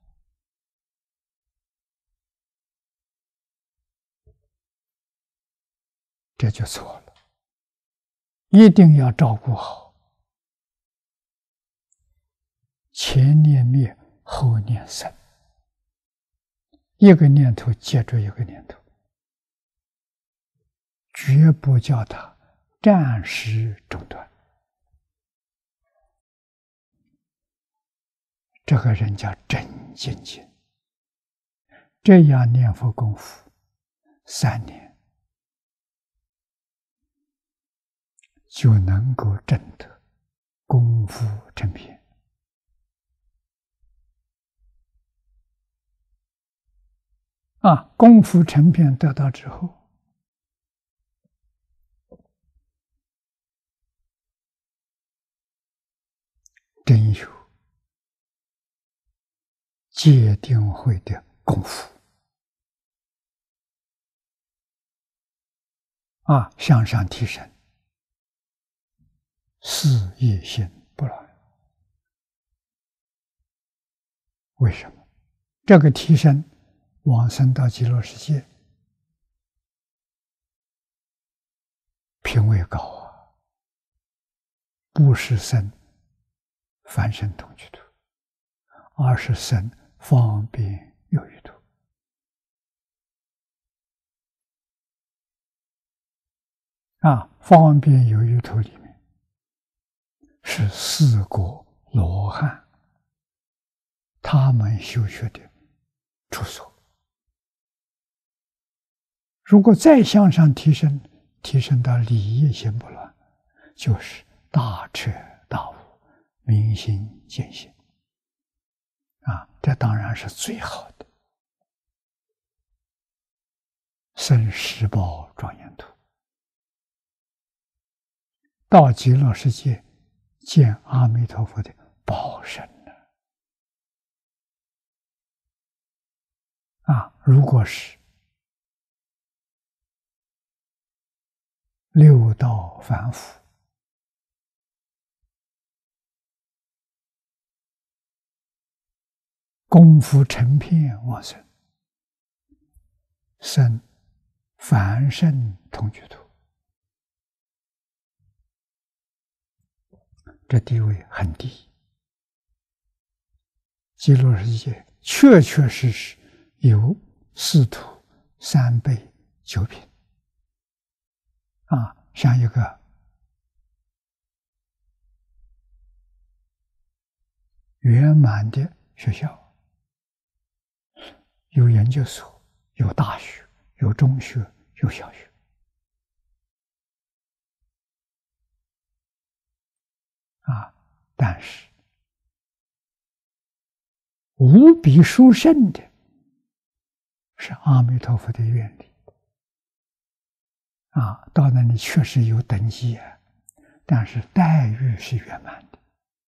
这就错了。一定要照顾好，前念灭，后念生。一个念头接着一个念头，绝不叫它暂时中断。这个人叫真精进。这样念佛功夫3年，就能够证得功夫成片。功夫成片得到之后，真有戒定慧的功夫向上提升，事业心不乱。为什么？这个提升往生到极乐世界，品位高不是生凡圣同居土，而是生方便有余土。方便有余土里面是四果罗汉他们修学的处所。如果再向上提升，提升到理业心不乱，就是大彻大悟、明心见性。这当然是最好的。生十宝庄严土，到极乐世界见阿弥陀佛的报身如果是六道凡夫，功夫成片往生，生凡圣同居土，这地位很低。极乐世界确确实实有四土三辈九品像一个圆满的学校，有研究所，有大学，有中学，有小学。但是无比殊胜的是阿弥陀佛的愿力到那里确实有等级但是待遇是圆满的。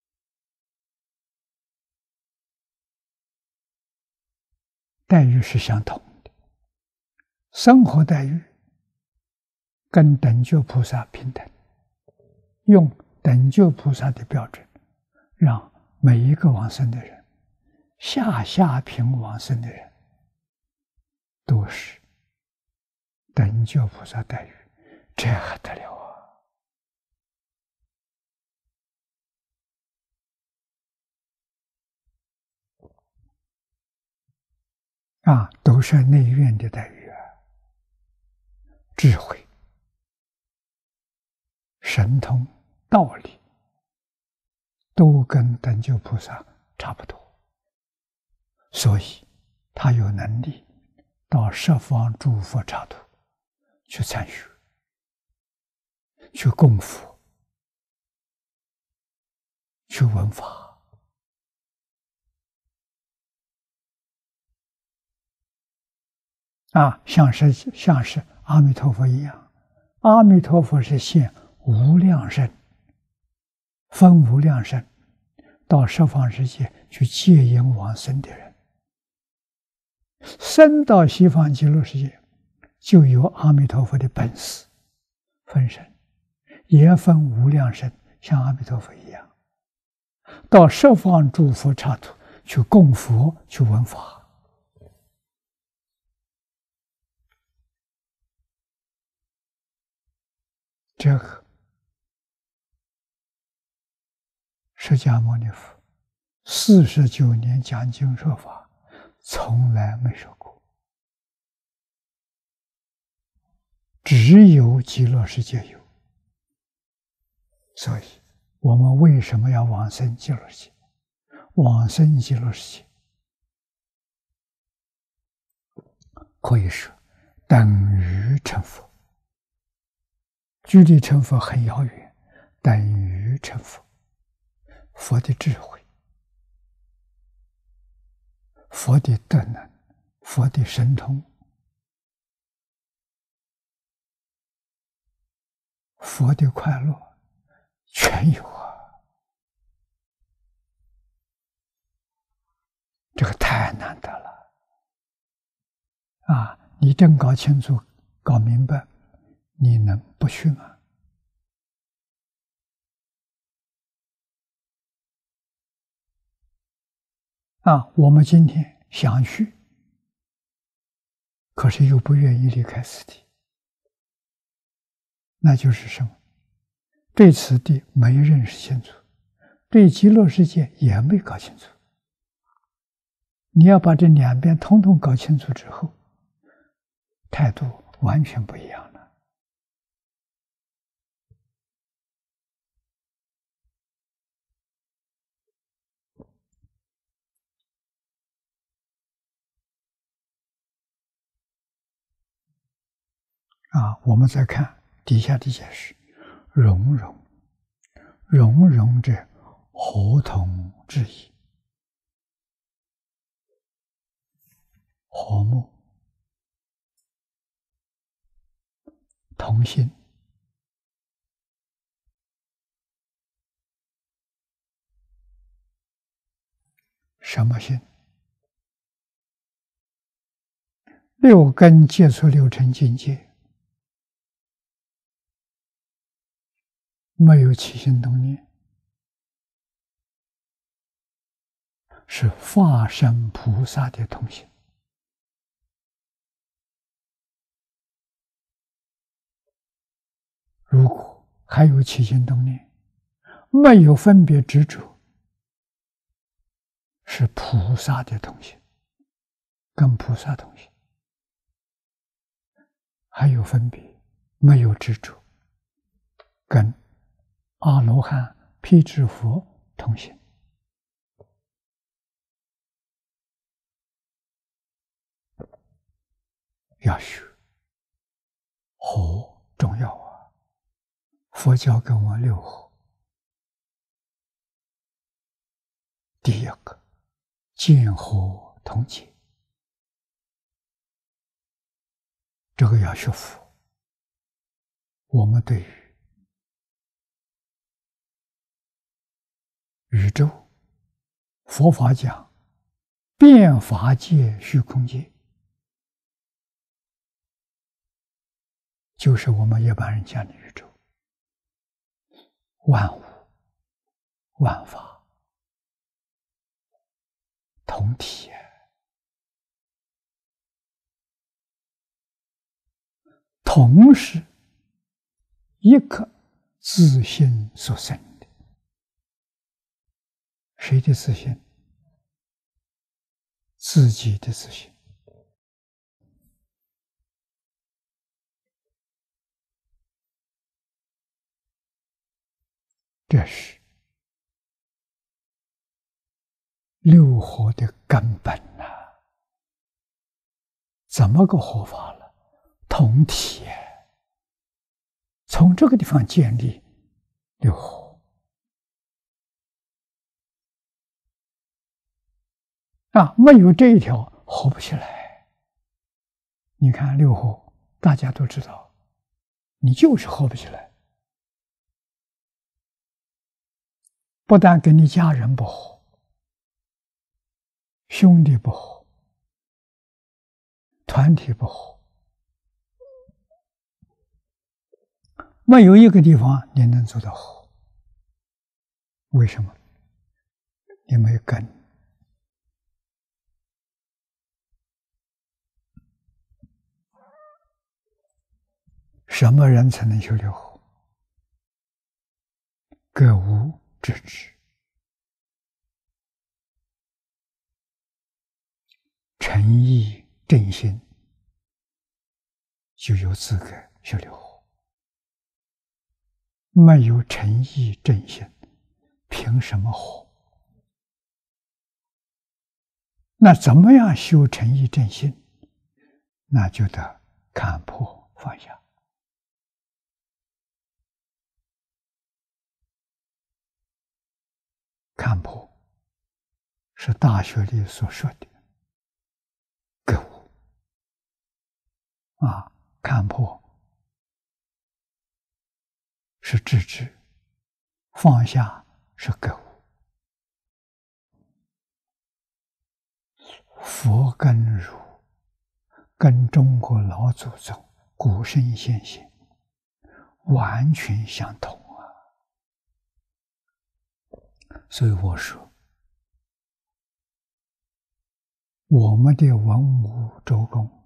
待遇是相同的，生活待遇跟等觉菩萨平等，用等觉菩萨的标准，让每一个往生的人，下品往生的人，都是等觉菩萨待遇，这还得了都是内院的待遇智慧、神通、道理都跟等觉菩萨差不多，所以他有能力到十方诸佛刹土去参学、去供佛、去闻法。像是阿弥陀佛一样，阿弥陀佛是现无量身、分无量身到十方世界去接引往生的人，生到西方极乐世界，就有阿弥陀佛的本事分身，也分无量身，像阿弥陀佛一样，到十方诸佛刹土去供佛、去闻法。这个释迦牟尼佛49年讲经说法，从来没说过，只有极乐世界有。所以我们为什么要往生极乐世界？往生极乐世界可以说等于成佛，距离成佛很遥远，等于成佛。佛的智慧、佛的德能、佛的神通、佛的快乐全有这个太难得了你真搞清楚、搞明白，你能不去吗？我们今天想去，可是又不愿意离开此地，那就是什么？对此地没认识清楚，对极乐世界也没搞清楚。 你要把这两边统统搞清楚之后，态度完全不一样了。我们再看底下的解释：融融，融融者，合同之意，和睦同心。什么心？六根接触六尘境界，没有起心动念，是化身菩萨的同心。如果还有起心动念，没有分别执着，是菩萨的同心，跟菩萨同心。还有分别，没有执着，跟阿罗汉、辟支佛同心。要学和重要啊！佛教跟我六和。第一个，见和同解，这个要学佛。我们对于宇宙，佛法讲变法界、虚空界，就是我们一般人讲的宇宙，万物、万法同体，同是一颗自性所生的。谁的自性？自己的自性。这是六合的根本啊！怎么个合法了？同体，从这个地方建立六合没有这一条合不起来。你看六合，大家都知道，你就是合不起来。不但跟你家人不合，兄弟不合，团体不合，没有一个地方你能做到合。为什么？你没有根。什么人才能修六合？格物致知，诚意正心，就有资格修六合。没有诚意正心，凭什么合？那怎么样修诚意正心？那就得看破放下。看破是大学里所说的格物看破是致知，放下是格物。佛跟儒跟中国老祖宗古圣先贤完全相同啊！所以我说，我们的文武周公、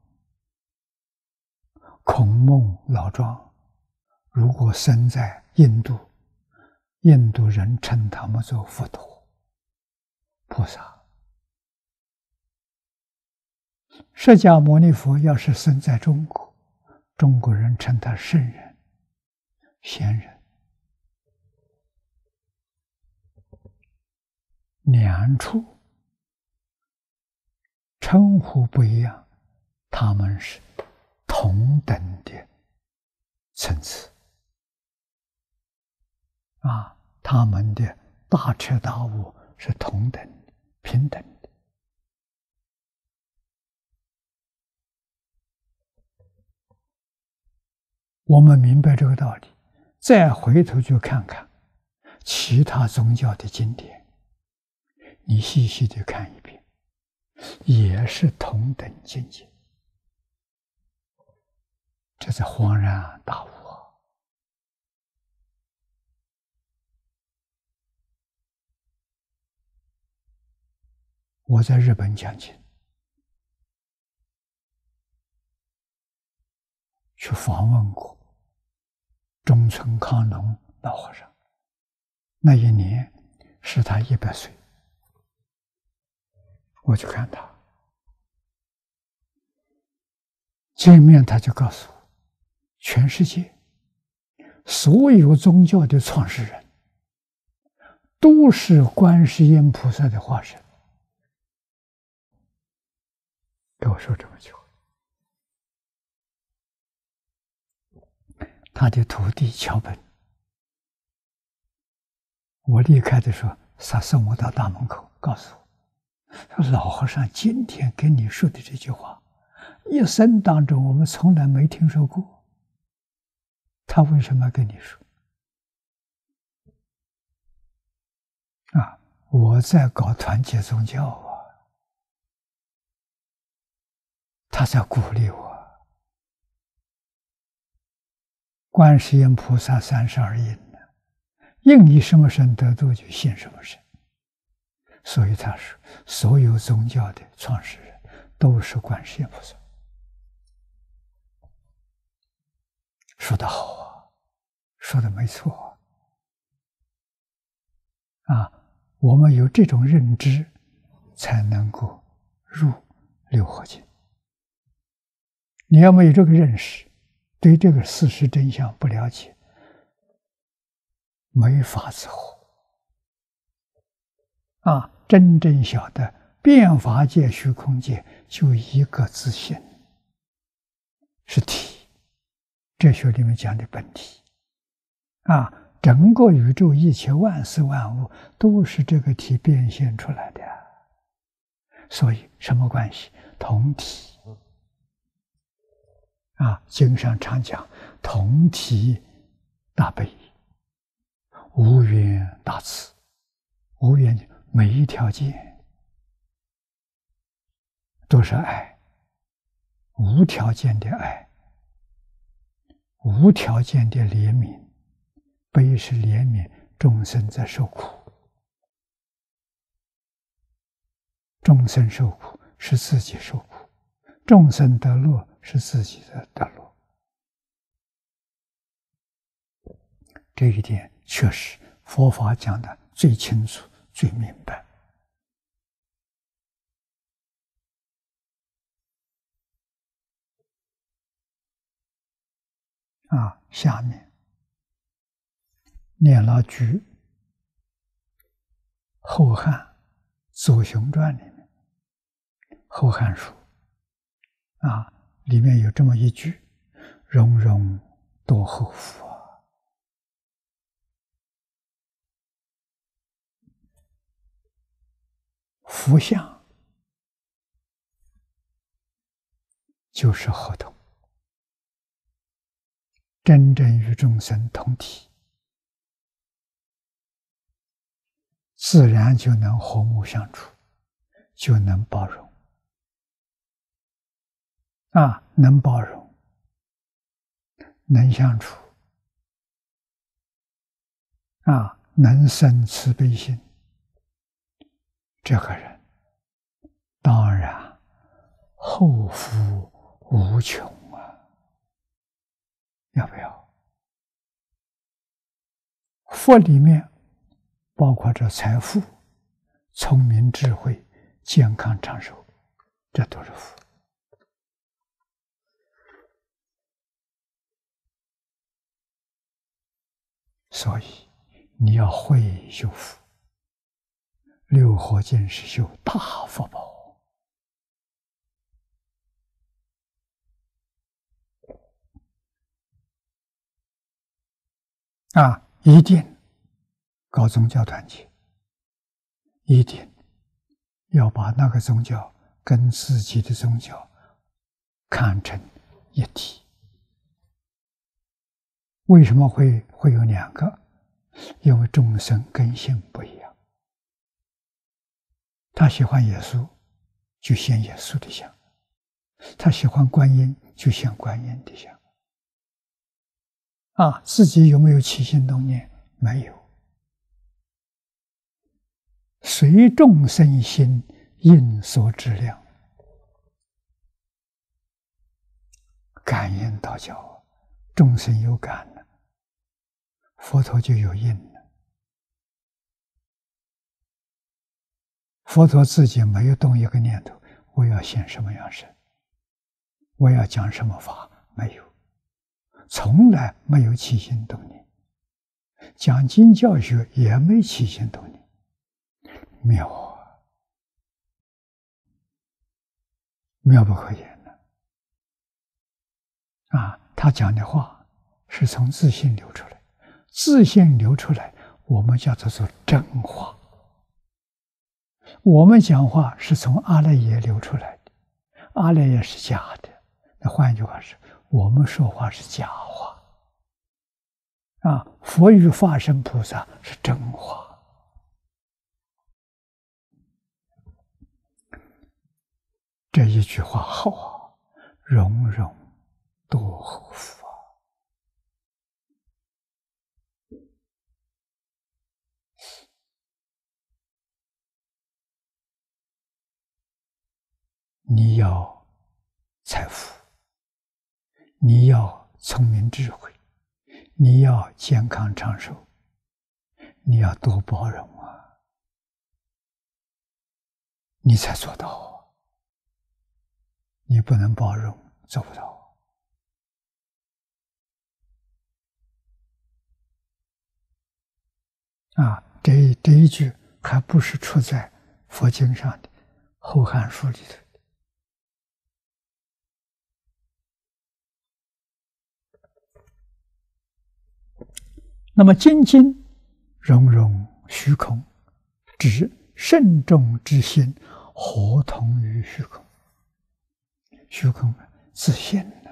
孔孟老庄，如果生在印度，印度人称他们做佛陀、菩萨。 释迦牟尼佛要是生在中国，中国人称他圣人、贤人，两处称呼不一样，他们是同等的层次啊，他们的大彻大悟是同等的、平等的。我们明白这个道理，再回头去看看其他宗教的经典，你细细的看一遍，也是同等境界，这才恍然大悟啊！我在日本讲经，去访问过中村康隆老和尚，那一年是他100岁，我去看他，见面他就告诉我，全世界所有宗教的创始人都是观世音菩萨的化身，跟我说这么句话。他的徒弟桥本，我离开的时候，他送我到大门口，告诉我说：“老和尚今天跟你说的这句话，一生当中我们从来没听说过，他为什么跟你说？”啊，我在搞团结宗教啊，他在鼓励我。观世音菩萨32应呢，应以什么身得度，就现什么身。所以他说，所有宗教的创始人都是观世音菩萨。说得好啊，说得没错啊！我们有这种认知，才能够入六合经。你要没有这个认识，对这个事实真相不了解，没法子活啊！真正晓得变法界、虚空界就一个自性，是体。哲学里面讲的本体啊，整个宇宙一切万事万物都是这个体变现出来的，所以什么关系？同体啊，经上常讲同体大悲，无缘大慈。无缘每一条件都是爱，无条件的爱，无条件的怜悯。悲是怜悯众生在受苦，众生受苦是自己受苦，众生得乐是自己的得乐。这一点确实佛法讲的最清楚、最明白。下面念老居《后汉左雄传》里面，《后汉书》里面有这么一句：“融融多后福啊！”福相就是合同，真正与众生同体，自然就能和睦相处，就能包容能包容，能相处能生慈悲心，这个人当然后福无穷啊！要不要？福里面包括着财富、聪明、智慧、健康、长寿，这都是福所以你要会修福。六合敬是修大福报啊！一定搞宗教团结，一定要把那个宗教跟自己的宗教看成一体。为什么会有两个？因为众生根性不一样，他喜欢耶稣，就献耶稣的像；他喜欢观音，就献观音的像。啊，自己有没有起心动念？没有。随众生心，应所知量。感应道教，众生有感了，佛陀就有应了。佛陀自己没有动一个念头，我要现什么样身，我要讲什么法，没有，从来没有起心动念。讲经教学也没起心动念，妙啊，妙不可言的啊！他讲的话是从自信流出来，自信流出来，我们叫做真话。我们讲话是从阿赖耶流出来的，阿赖耶是假的。那换一句话是，我们说话是假话啊！佛与化身菩萨是真话。这一句话好啊，融融多厚福啊！你要财富，你要聪明智慧，你要健康长寿，你要多包容啊，你才做到啊！你不能包容，做不到啊！这一句还不是出在佛经上的，《后汉书》里头。那么精进融融虚空，指慎重之心合同于虚空。虚空自信呢，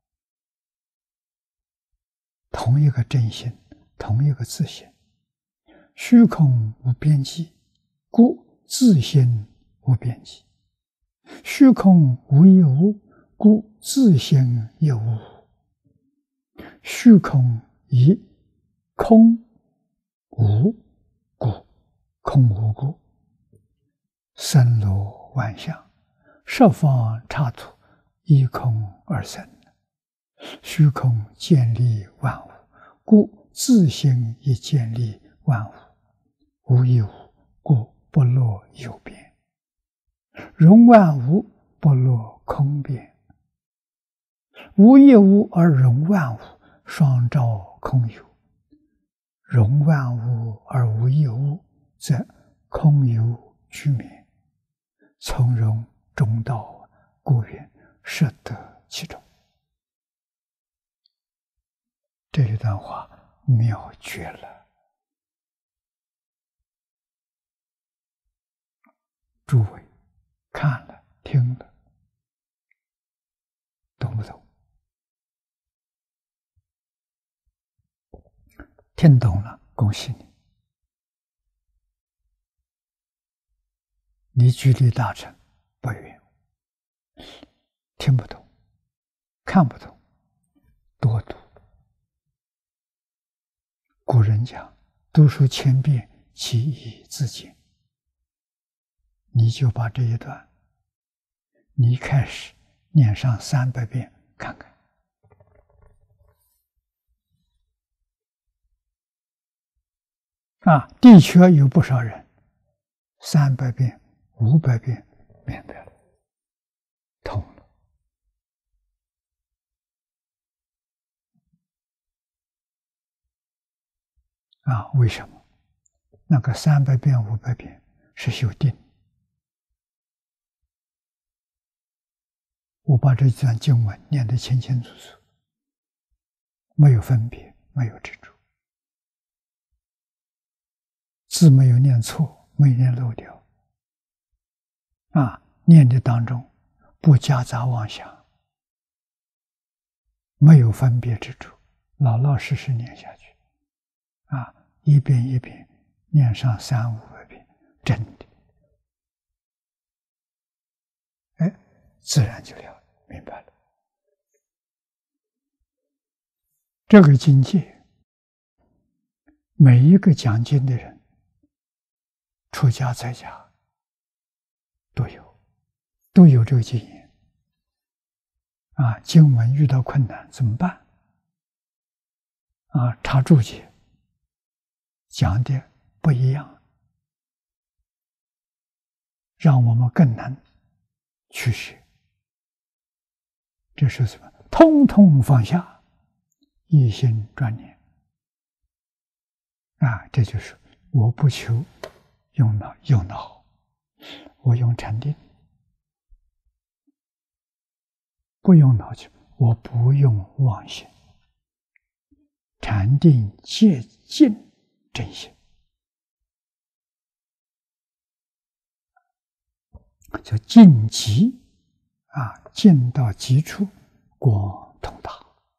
同一个真心，同一个自信。虚空无边际，故自心无边际；虚空无一物，故自心有物。虚空一空无故，空无故，森罗万象，十方刹土，一空而生。虚空建立万物，故自性亦建立万物。无一物，故不落有边；容万物，不落空边。无一物而容万物，双照空有；容万物而无一物，则空有居灭。从容中道，故云摄得其中。这一段话妙绝了，诸位看了听了，懂不懂？听懂了，恭喜你，你距离大成不远。听不懂，看不懂，多读。古人讲，读书千遍，其义自见。你就把这一段，你开始念上300遍看看。啊，的确有不少人300遍、500遍明白了，通了。 为什么？那个300遍、500遍是修定。我把这段经文念得清清楚楚，没有分别，没有执着，字没有念错，没有念漏掉。念的当中不夹杂妄想，没有分别执着，老老实实念下去。一遍一遍念上3、500遍，真的，自然就明白了。这个境界，每一个讲经的人，出家在家都有这个经验。经文遇到困难怎么办？查注解，讲的不一样，让我们更难去学。这是什么？通通放下，一心专念。这就是我不求用脑，我用禅定。不用脑筋，我不用妄心，禅定接近真心，叫尽极尽到极处，光通达，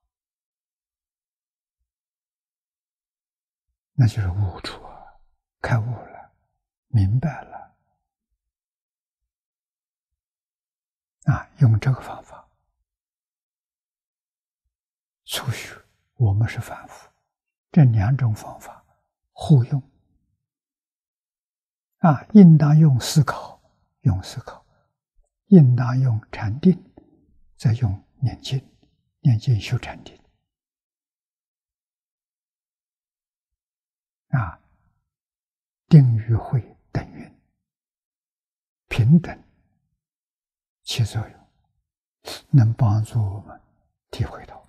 那就是悟出开悟了，明白了。用这个方法。初学，我们是反复，这2种方法互用。应当用思考，应当用禅定，再用念经修禅定。定与慧等运，平等起作用，能帮助我们体会到。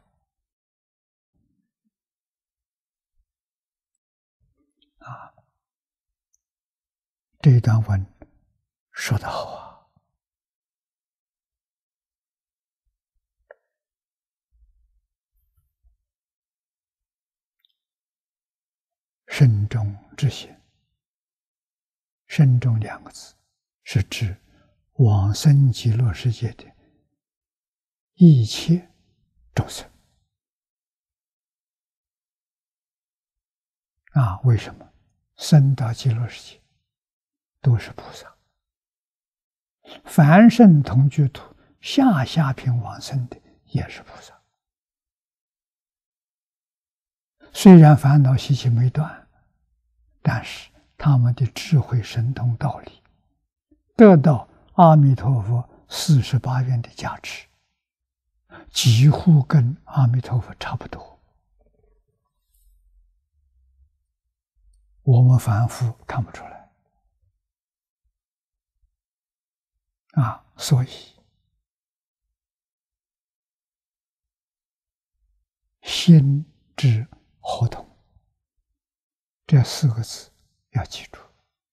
这一段文说得好慎终之心，慎终2个字是指往生极乐世界的一切众生。为什么？生到极乐世界都是菩萨，凡圣同居土下品往生的也是菩萨。虽然烦恼习气没断，但是他们的智慧神通道理得到阿弥陀佛48愿的加持，几乎跟阿弥陀佛差不多。我们凡夫看不出来所以心之合同这4个字要记住，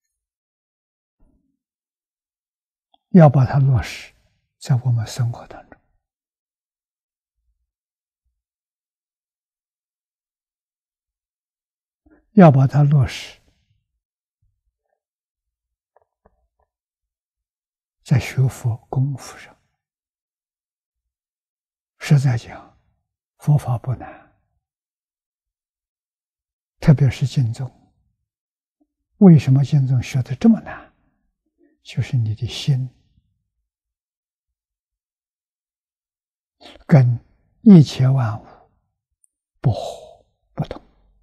要把它落实在我们生活当中。要把它落实在学佛功夫上。实在讲，佛法不难，特别是经宗。为什么经宗学得这么难？就是你的心跟一切万物不合不同，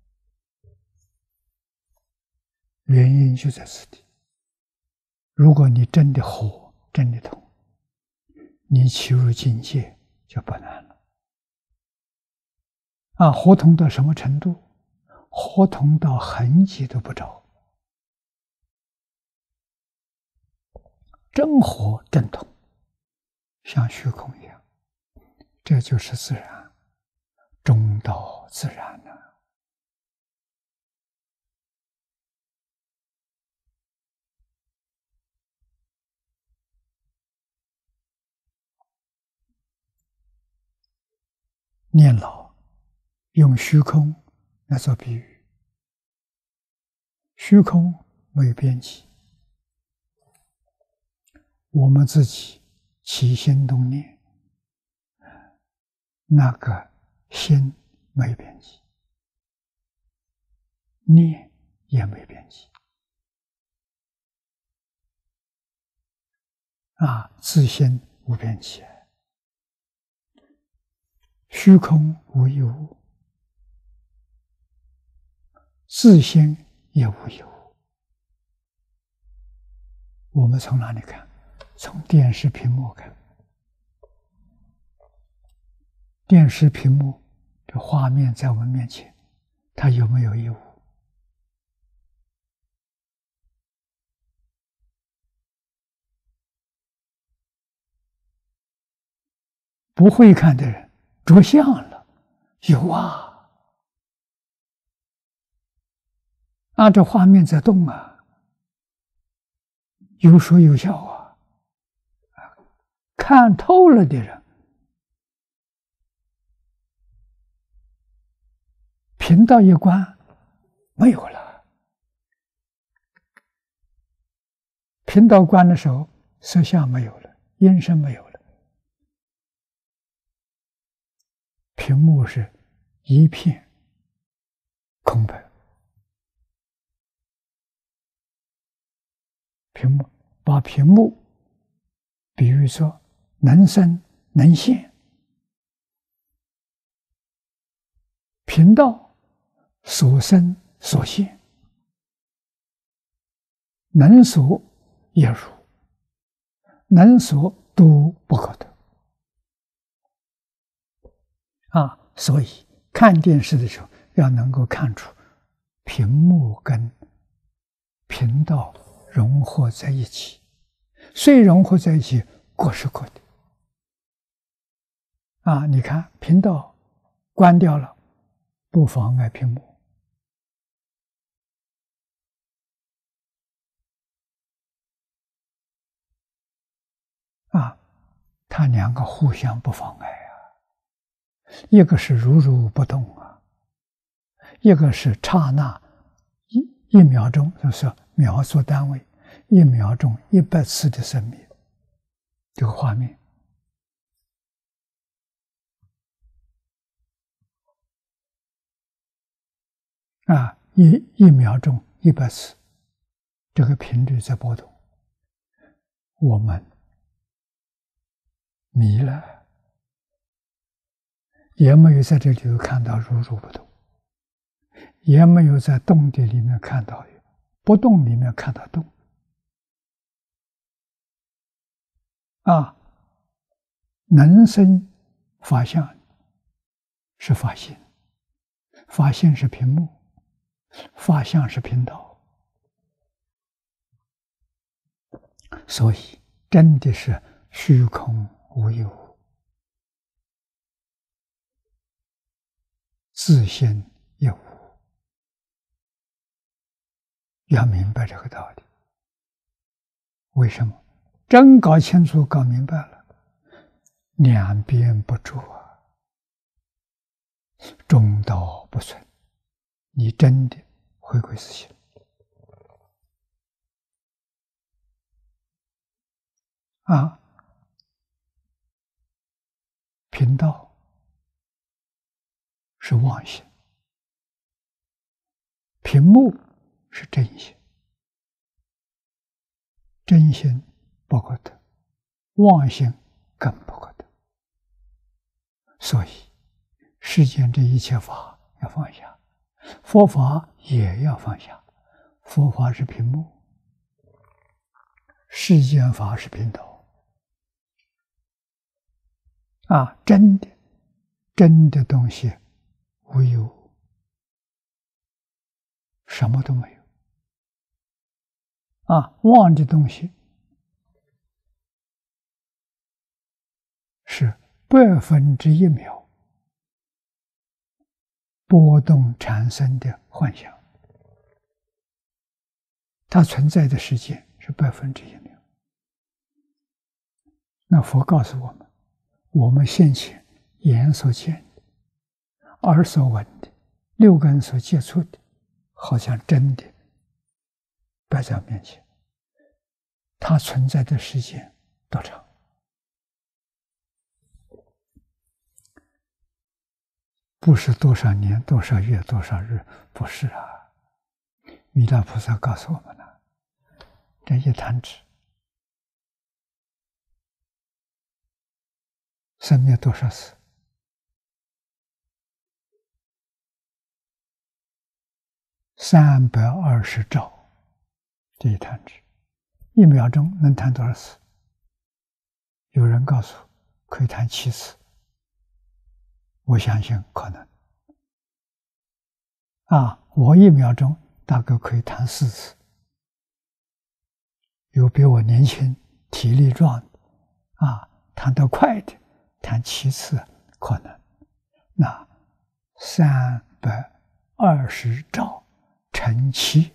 原因就在此地。如果你真的合，真的同，你起入境界就不难了。合同到什么程度？合同到痕迹都不着，真合真同，像虚空一样，这就是自然，中道自然年老，用虚空来做比喻。虚空没有边际，我们自己起心动念，那个心没有边际，念也没有边际。自心无边际，虚空无一物，自心也无一物。我们从哪里看？从电视屏幕看。电视屏幕这画面在我们面前，它有没有一物？不会看的人着相了，有啊，这画面在动啊，有说有笑啊，看透了的人，频道一关，没有了。频道关的时候，色相没有了，音声没有了。屏幕是一片空白，把屏幕比喻说能生能现，频道所生所现，能所也如，能所都不可得。所以看电视的时候要能够看出屏幕跟频道融合在一起，虽融合在一起，各是各的。你看频道关掉了，不妨碍屏幕。它两个互相不妨碍。一个是如如不动一个是刹那一秒钟，就是秒数单位，1秒钟100次的生灭，这个画面一秒钟100次，这个频率在波动，我们迷了。也没有在这里头看到如如不动，也没有在动的里面看到不动里面看到动。能生法相是法性，法性是屏幕，法相是频道，所以真的是虚空无一物，自性也无。要明白这个道理。为什么？真搞清楚、搞明白了，两边不住中道不存，你真的回归自性。频道是妄心，屏幕是真心，真心不可得，妄心更不可得。所以世间这一切法要放下，佛法也要放下。佛法是屏幕，世间法是频道。真的东西无有，什么都没有。妄的东西是1/1秒波动产生的幻想，它存在的时间是1/1秒。那佛告诉我们，我们现前眼所见耳所闻的，六根所接触的，好像真的摆在面前。它存在的时间多长？不是多少年、多少月、多少日，不是啊！弥勒菩萨告诉我们了，这一弹指，生灭多少次？320兆，这一弹指，1秒钟能弹多少次？有人告诉可以弹7次，我相信可能。我1秒钟大概可以弹4次。有比我年轻、体力壮的，弹得快的，弹7次可能。那320兆乘7，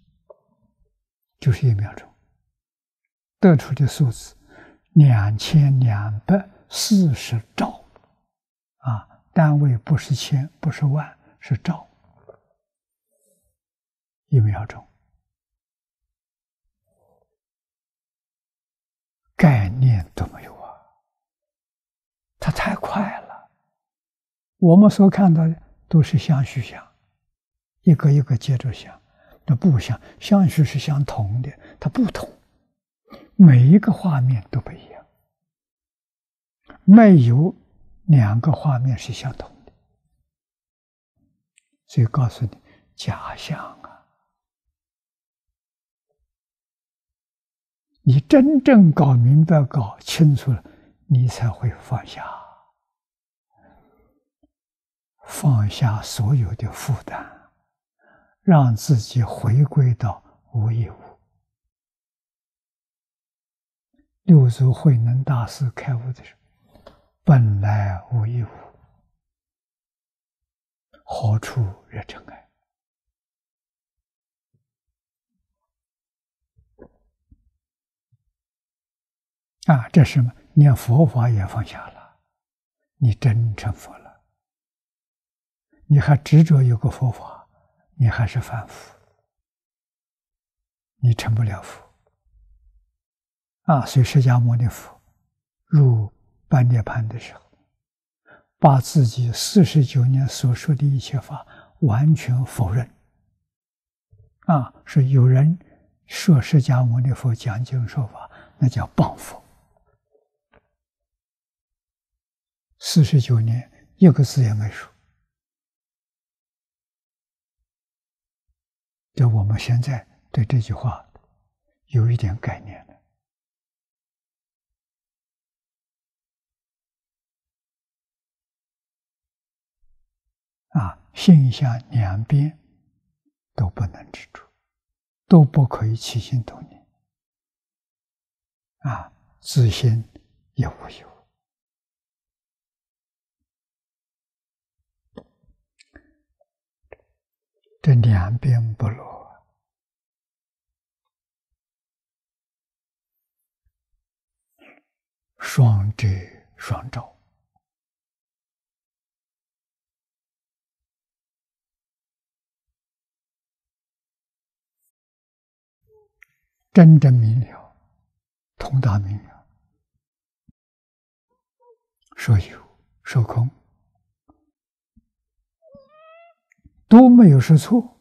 就是1秒钟，得出的数字2240兆。单位不是千，不是万，是兆。1秒钟，概念都没有啊！它太快了。我们所看到的都是相续相，一个一个接着相，那不相，相续是相同的，它不同，每一个画面都不一样，没有2个画面是相同的。所以告诉你，假象啊！你真正搞明白、搞清楚了，你才会放下，放下所有的负担，让自己回归到无一物。六祖慧能大师开悟的时候，本来无一物，何处惹尘埃？这是什么？连佛法也放下了，你真成佛了。你还执着有个佛法，你还是凡夫，你成不了佛。所以释迦牟尼佛入般涅槃的时候，把自己49年所说的一切法完全否认。是有人说释迦牟尼佛讲经说法，那叫谤佛。49年一个字也没说。这我们现在对这句话有一点概念了。性相两边都不能执着，都不可以起心动念。自心也无有。这两边不落，双遮双照。真正明了，通达明了，说有说空都没有说错，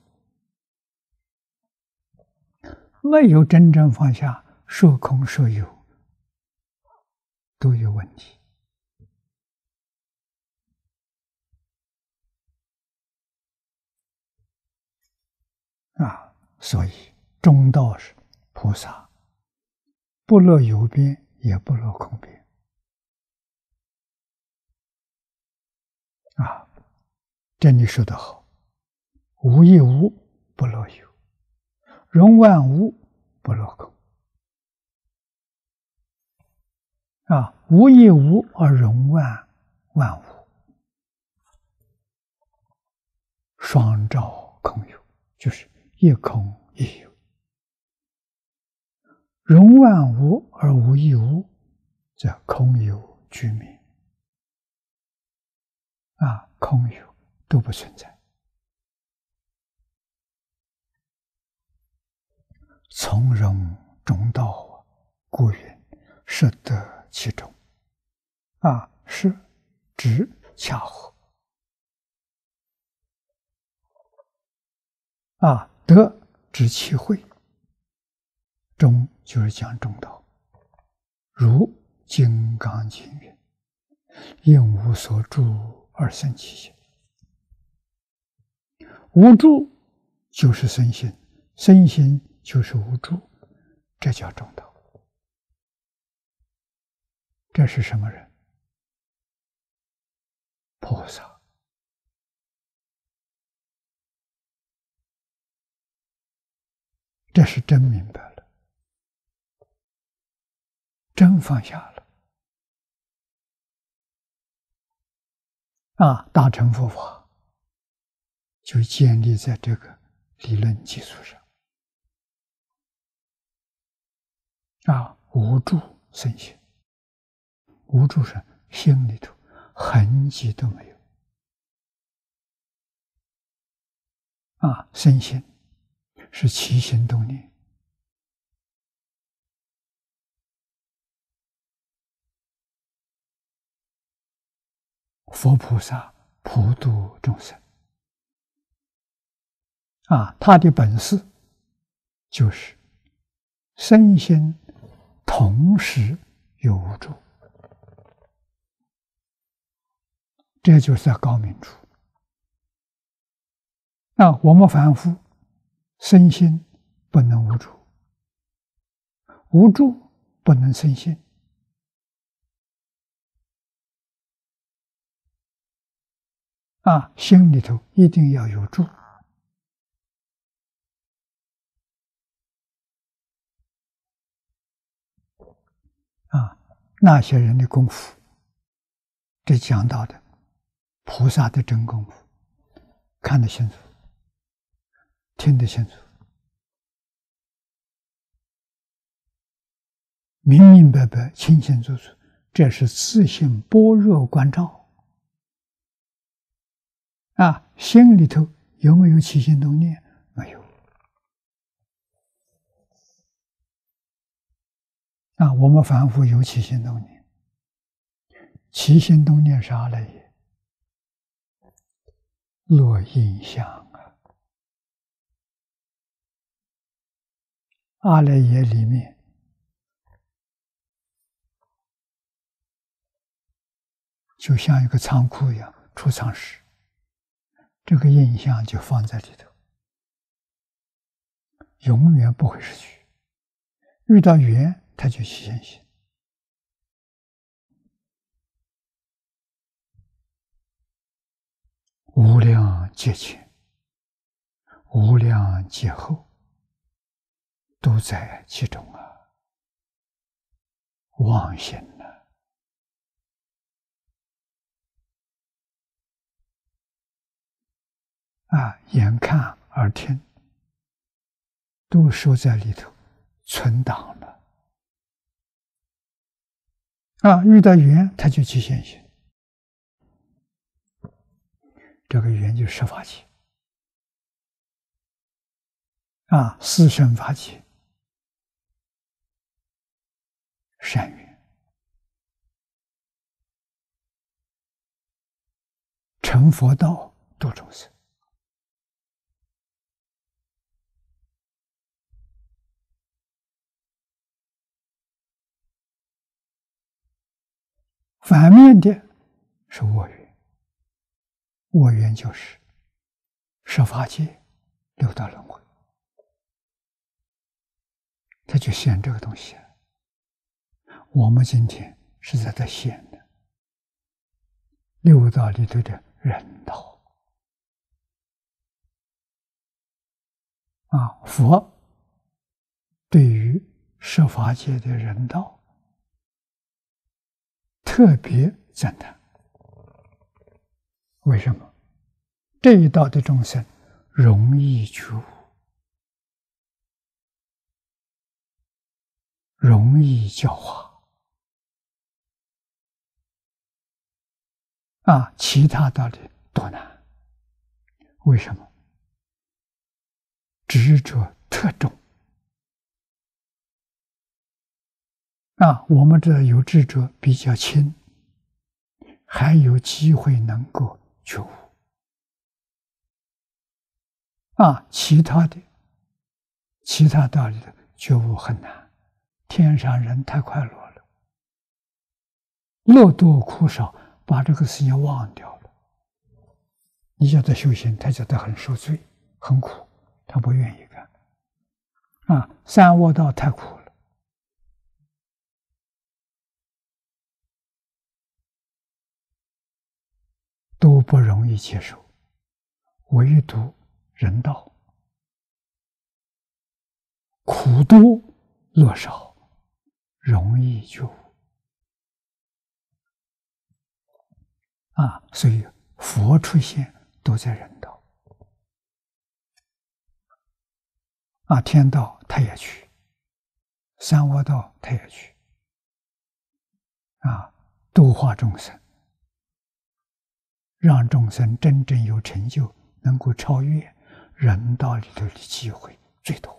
没有真正放下，说空说有都有问题。所以中道是菩萨，不落有边，也不落空边。这里说得好，无一物不落有，容万物不落空。无一物而容万物，双照空有，就是一空一有。容万物而无一物，则空有居灭。空有都不存在。从容中道，故云适得其中。适指恰合。得指其会。中就是讲中道。如《金刚经》云：“应无所住而生其心。”无住就是生心，生心就是无住，这叫中道。这是什么人？菩萨。这是真明白了，真放下了。大乘佛法就建立在这个理论基础上。无住生心，无住是心里头痕迹都没有。生心是起心动念。佛菩萨普度众生，他的本事就是身心同时有无住，这就是高明处。我们凡夫身心不能无住，无住不能生心。心里头一定要有住。那些人的功夫，这讲到的菩萨的真功夫，看得清楚，听得清楚，明明白白，清清楚楚，这是自性般若观照。心里头有没有起心动念？没有。我们凡夫有起心动念，起心动念是阿赖耶，落印象阿赖耶里面就像一个仓库一样，储藏室，这个印象就放在里头，永远不会失去。遇到缘，他就起现行。无量劫前，无量劫后，都在其中妄心眼看耳听，都收在里头，存档了。遇到缘，他就起现行。这个缘就是十法界。四圣法界，善缘，成佛道，度众生。反面的是我缘，我缘就是十法界六道轮回，他就现这个东西。我们今天是在这现的六道里头的人道。佛对于十法界的人道特别赞叹。为什么？这一道的众生容易觉悟，容易教化。其他道理多难。 为什么？执着特重我们这有执着比较轻，还有机会能够觉悟其他道理的觉悟很难。天上人太快乐了，乐多苦少，把这个事情忘掉了。你叫他修行，他觉得很受罪，很苦，他不愿意干。三恶道太苦了，都不容易接受，唯独人道，苦多乐少，容易觉悟所以佛出现都在人道天道他也去，三恶道他也去度化众生，让众生真正有成就，能够超越，人道里头的机会最多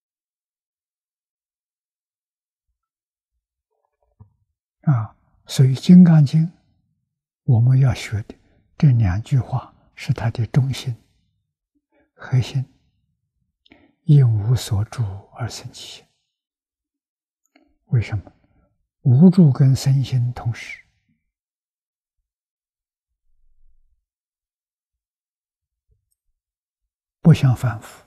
所以《金刚经》我们要学的这2句话是它的中心核心。因无所住而生其心。为什么？无住跟生心同时，不像凡夫，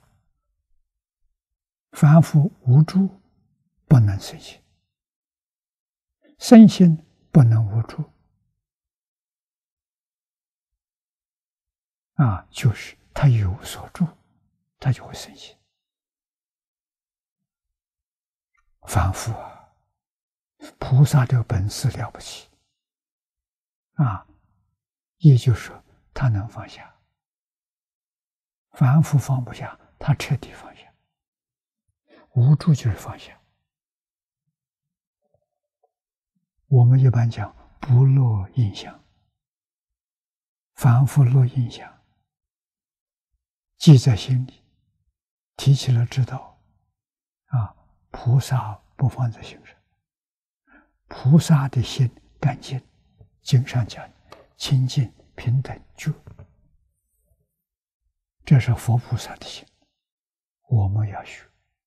凡夫无住不能生心，生心不能无住就是他有所住，他就会生心。凡夫菩萨这个本事了不起也就是说他能放下，凡夫放不下，他彻底放下。无住就是放下。我们一般讲不落印象，凡夫落印象，记在心里，提起了知道菩萨不放在心上，菩萨的心干净，经上讲清净平等觉，这是佛菩萨的心，我们要学。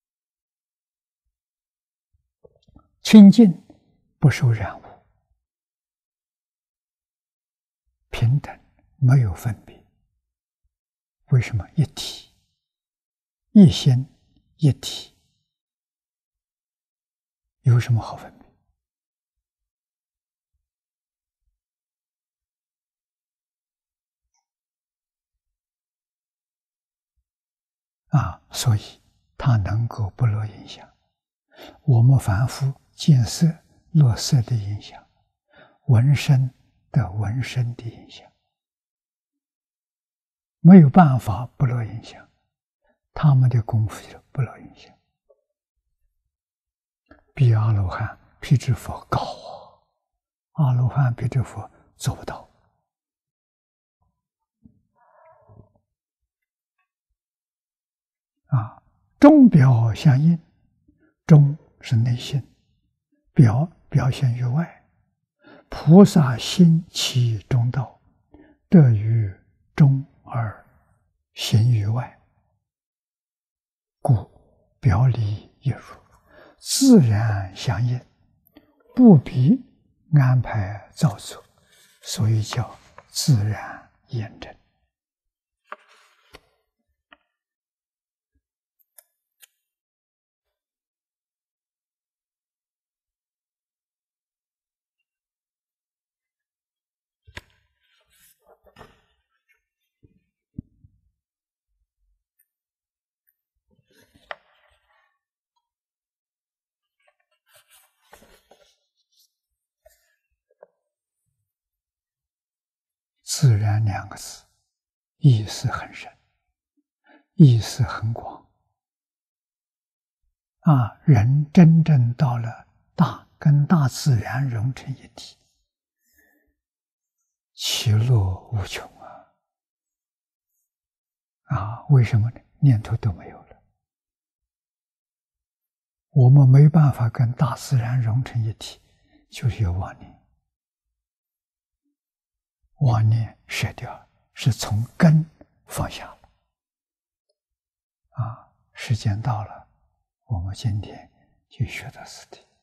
清净不受染污，平等没有分别。为什么？一体，一心一体，有什么好分别？所以它能够不落影响。我们凡夫见色落色的影响，闻声的闻声的影响，没有办法不落影响。他们的功夫就不落影响，比阿罗汉、辟支佛高阿罗汉、辟支佛做不到中表相应，中是内心，表现于外。菩萨心其中道，得于中而行于外，故表里一如，自然相应，不必安排造作，所以叫自然验证。自然2个字意思很深，意思很广人真正到了跟大自然融成一体，其乐无穷为什么呢？念头都没有了，我们没办法跟大自然融成一体，就是有妄念。妄念舍掉，是从根放下了。时间到了，我们今天就学到此地。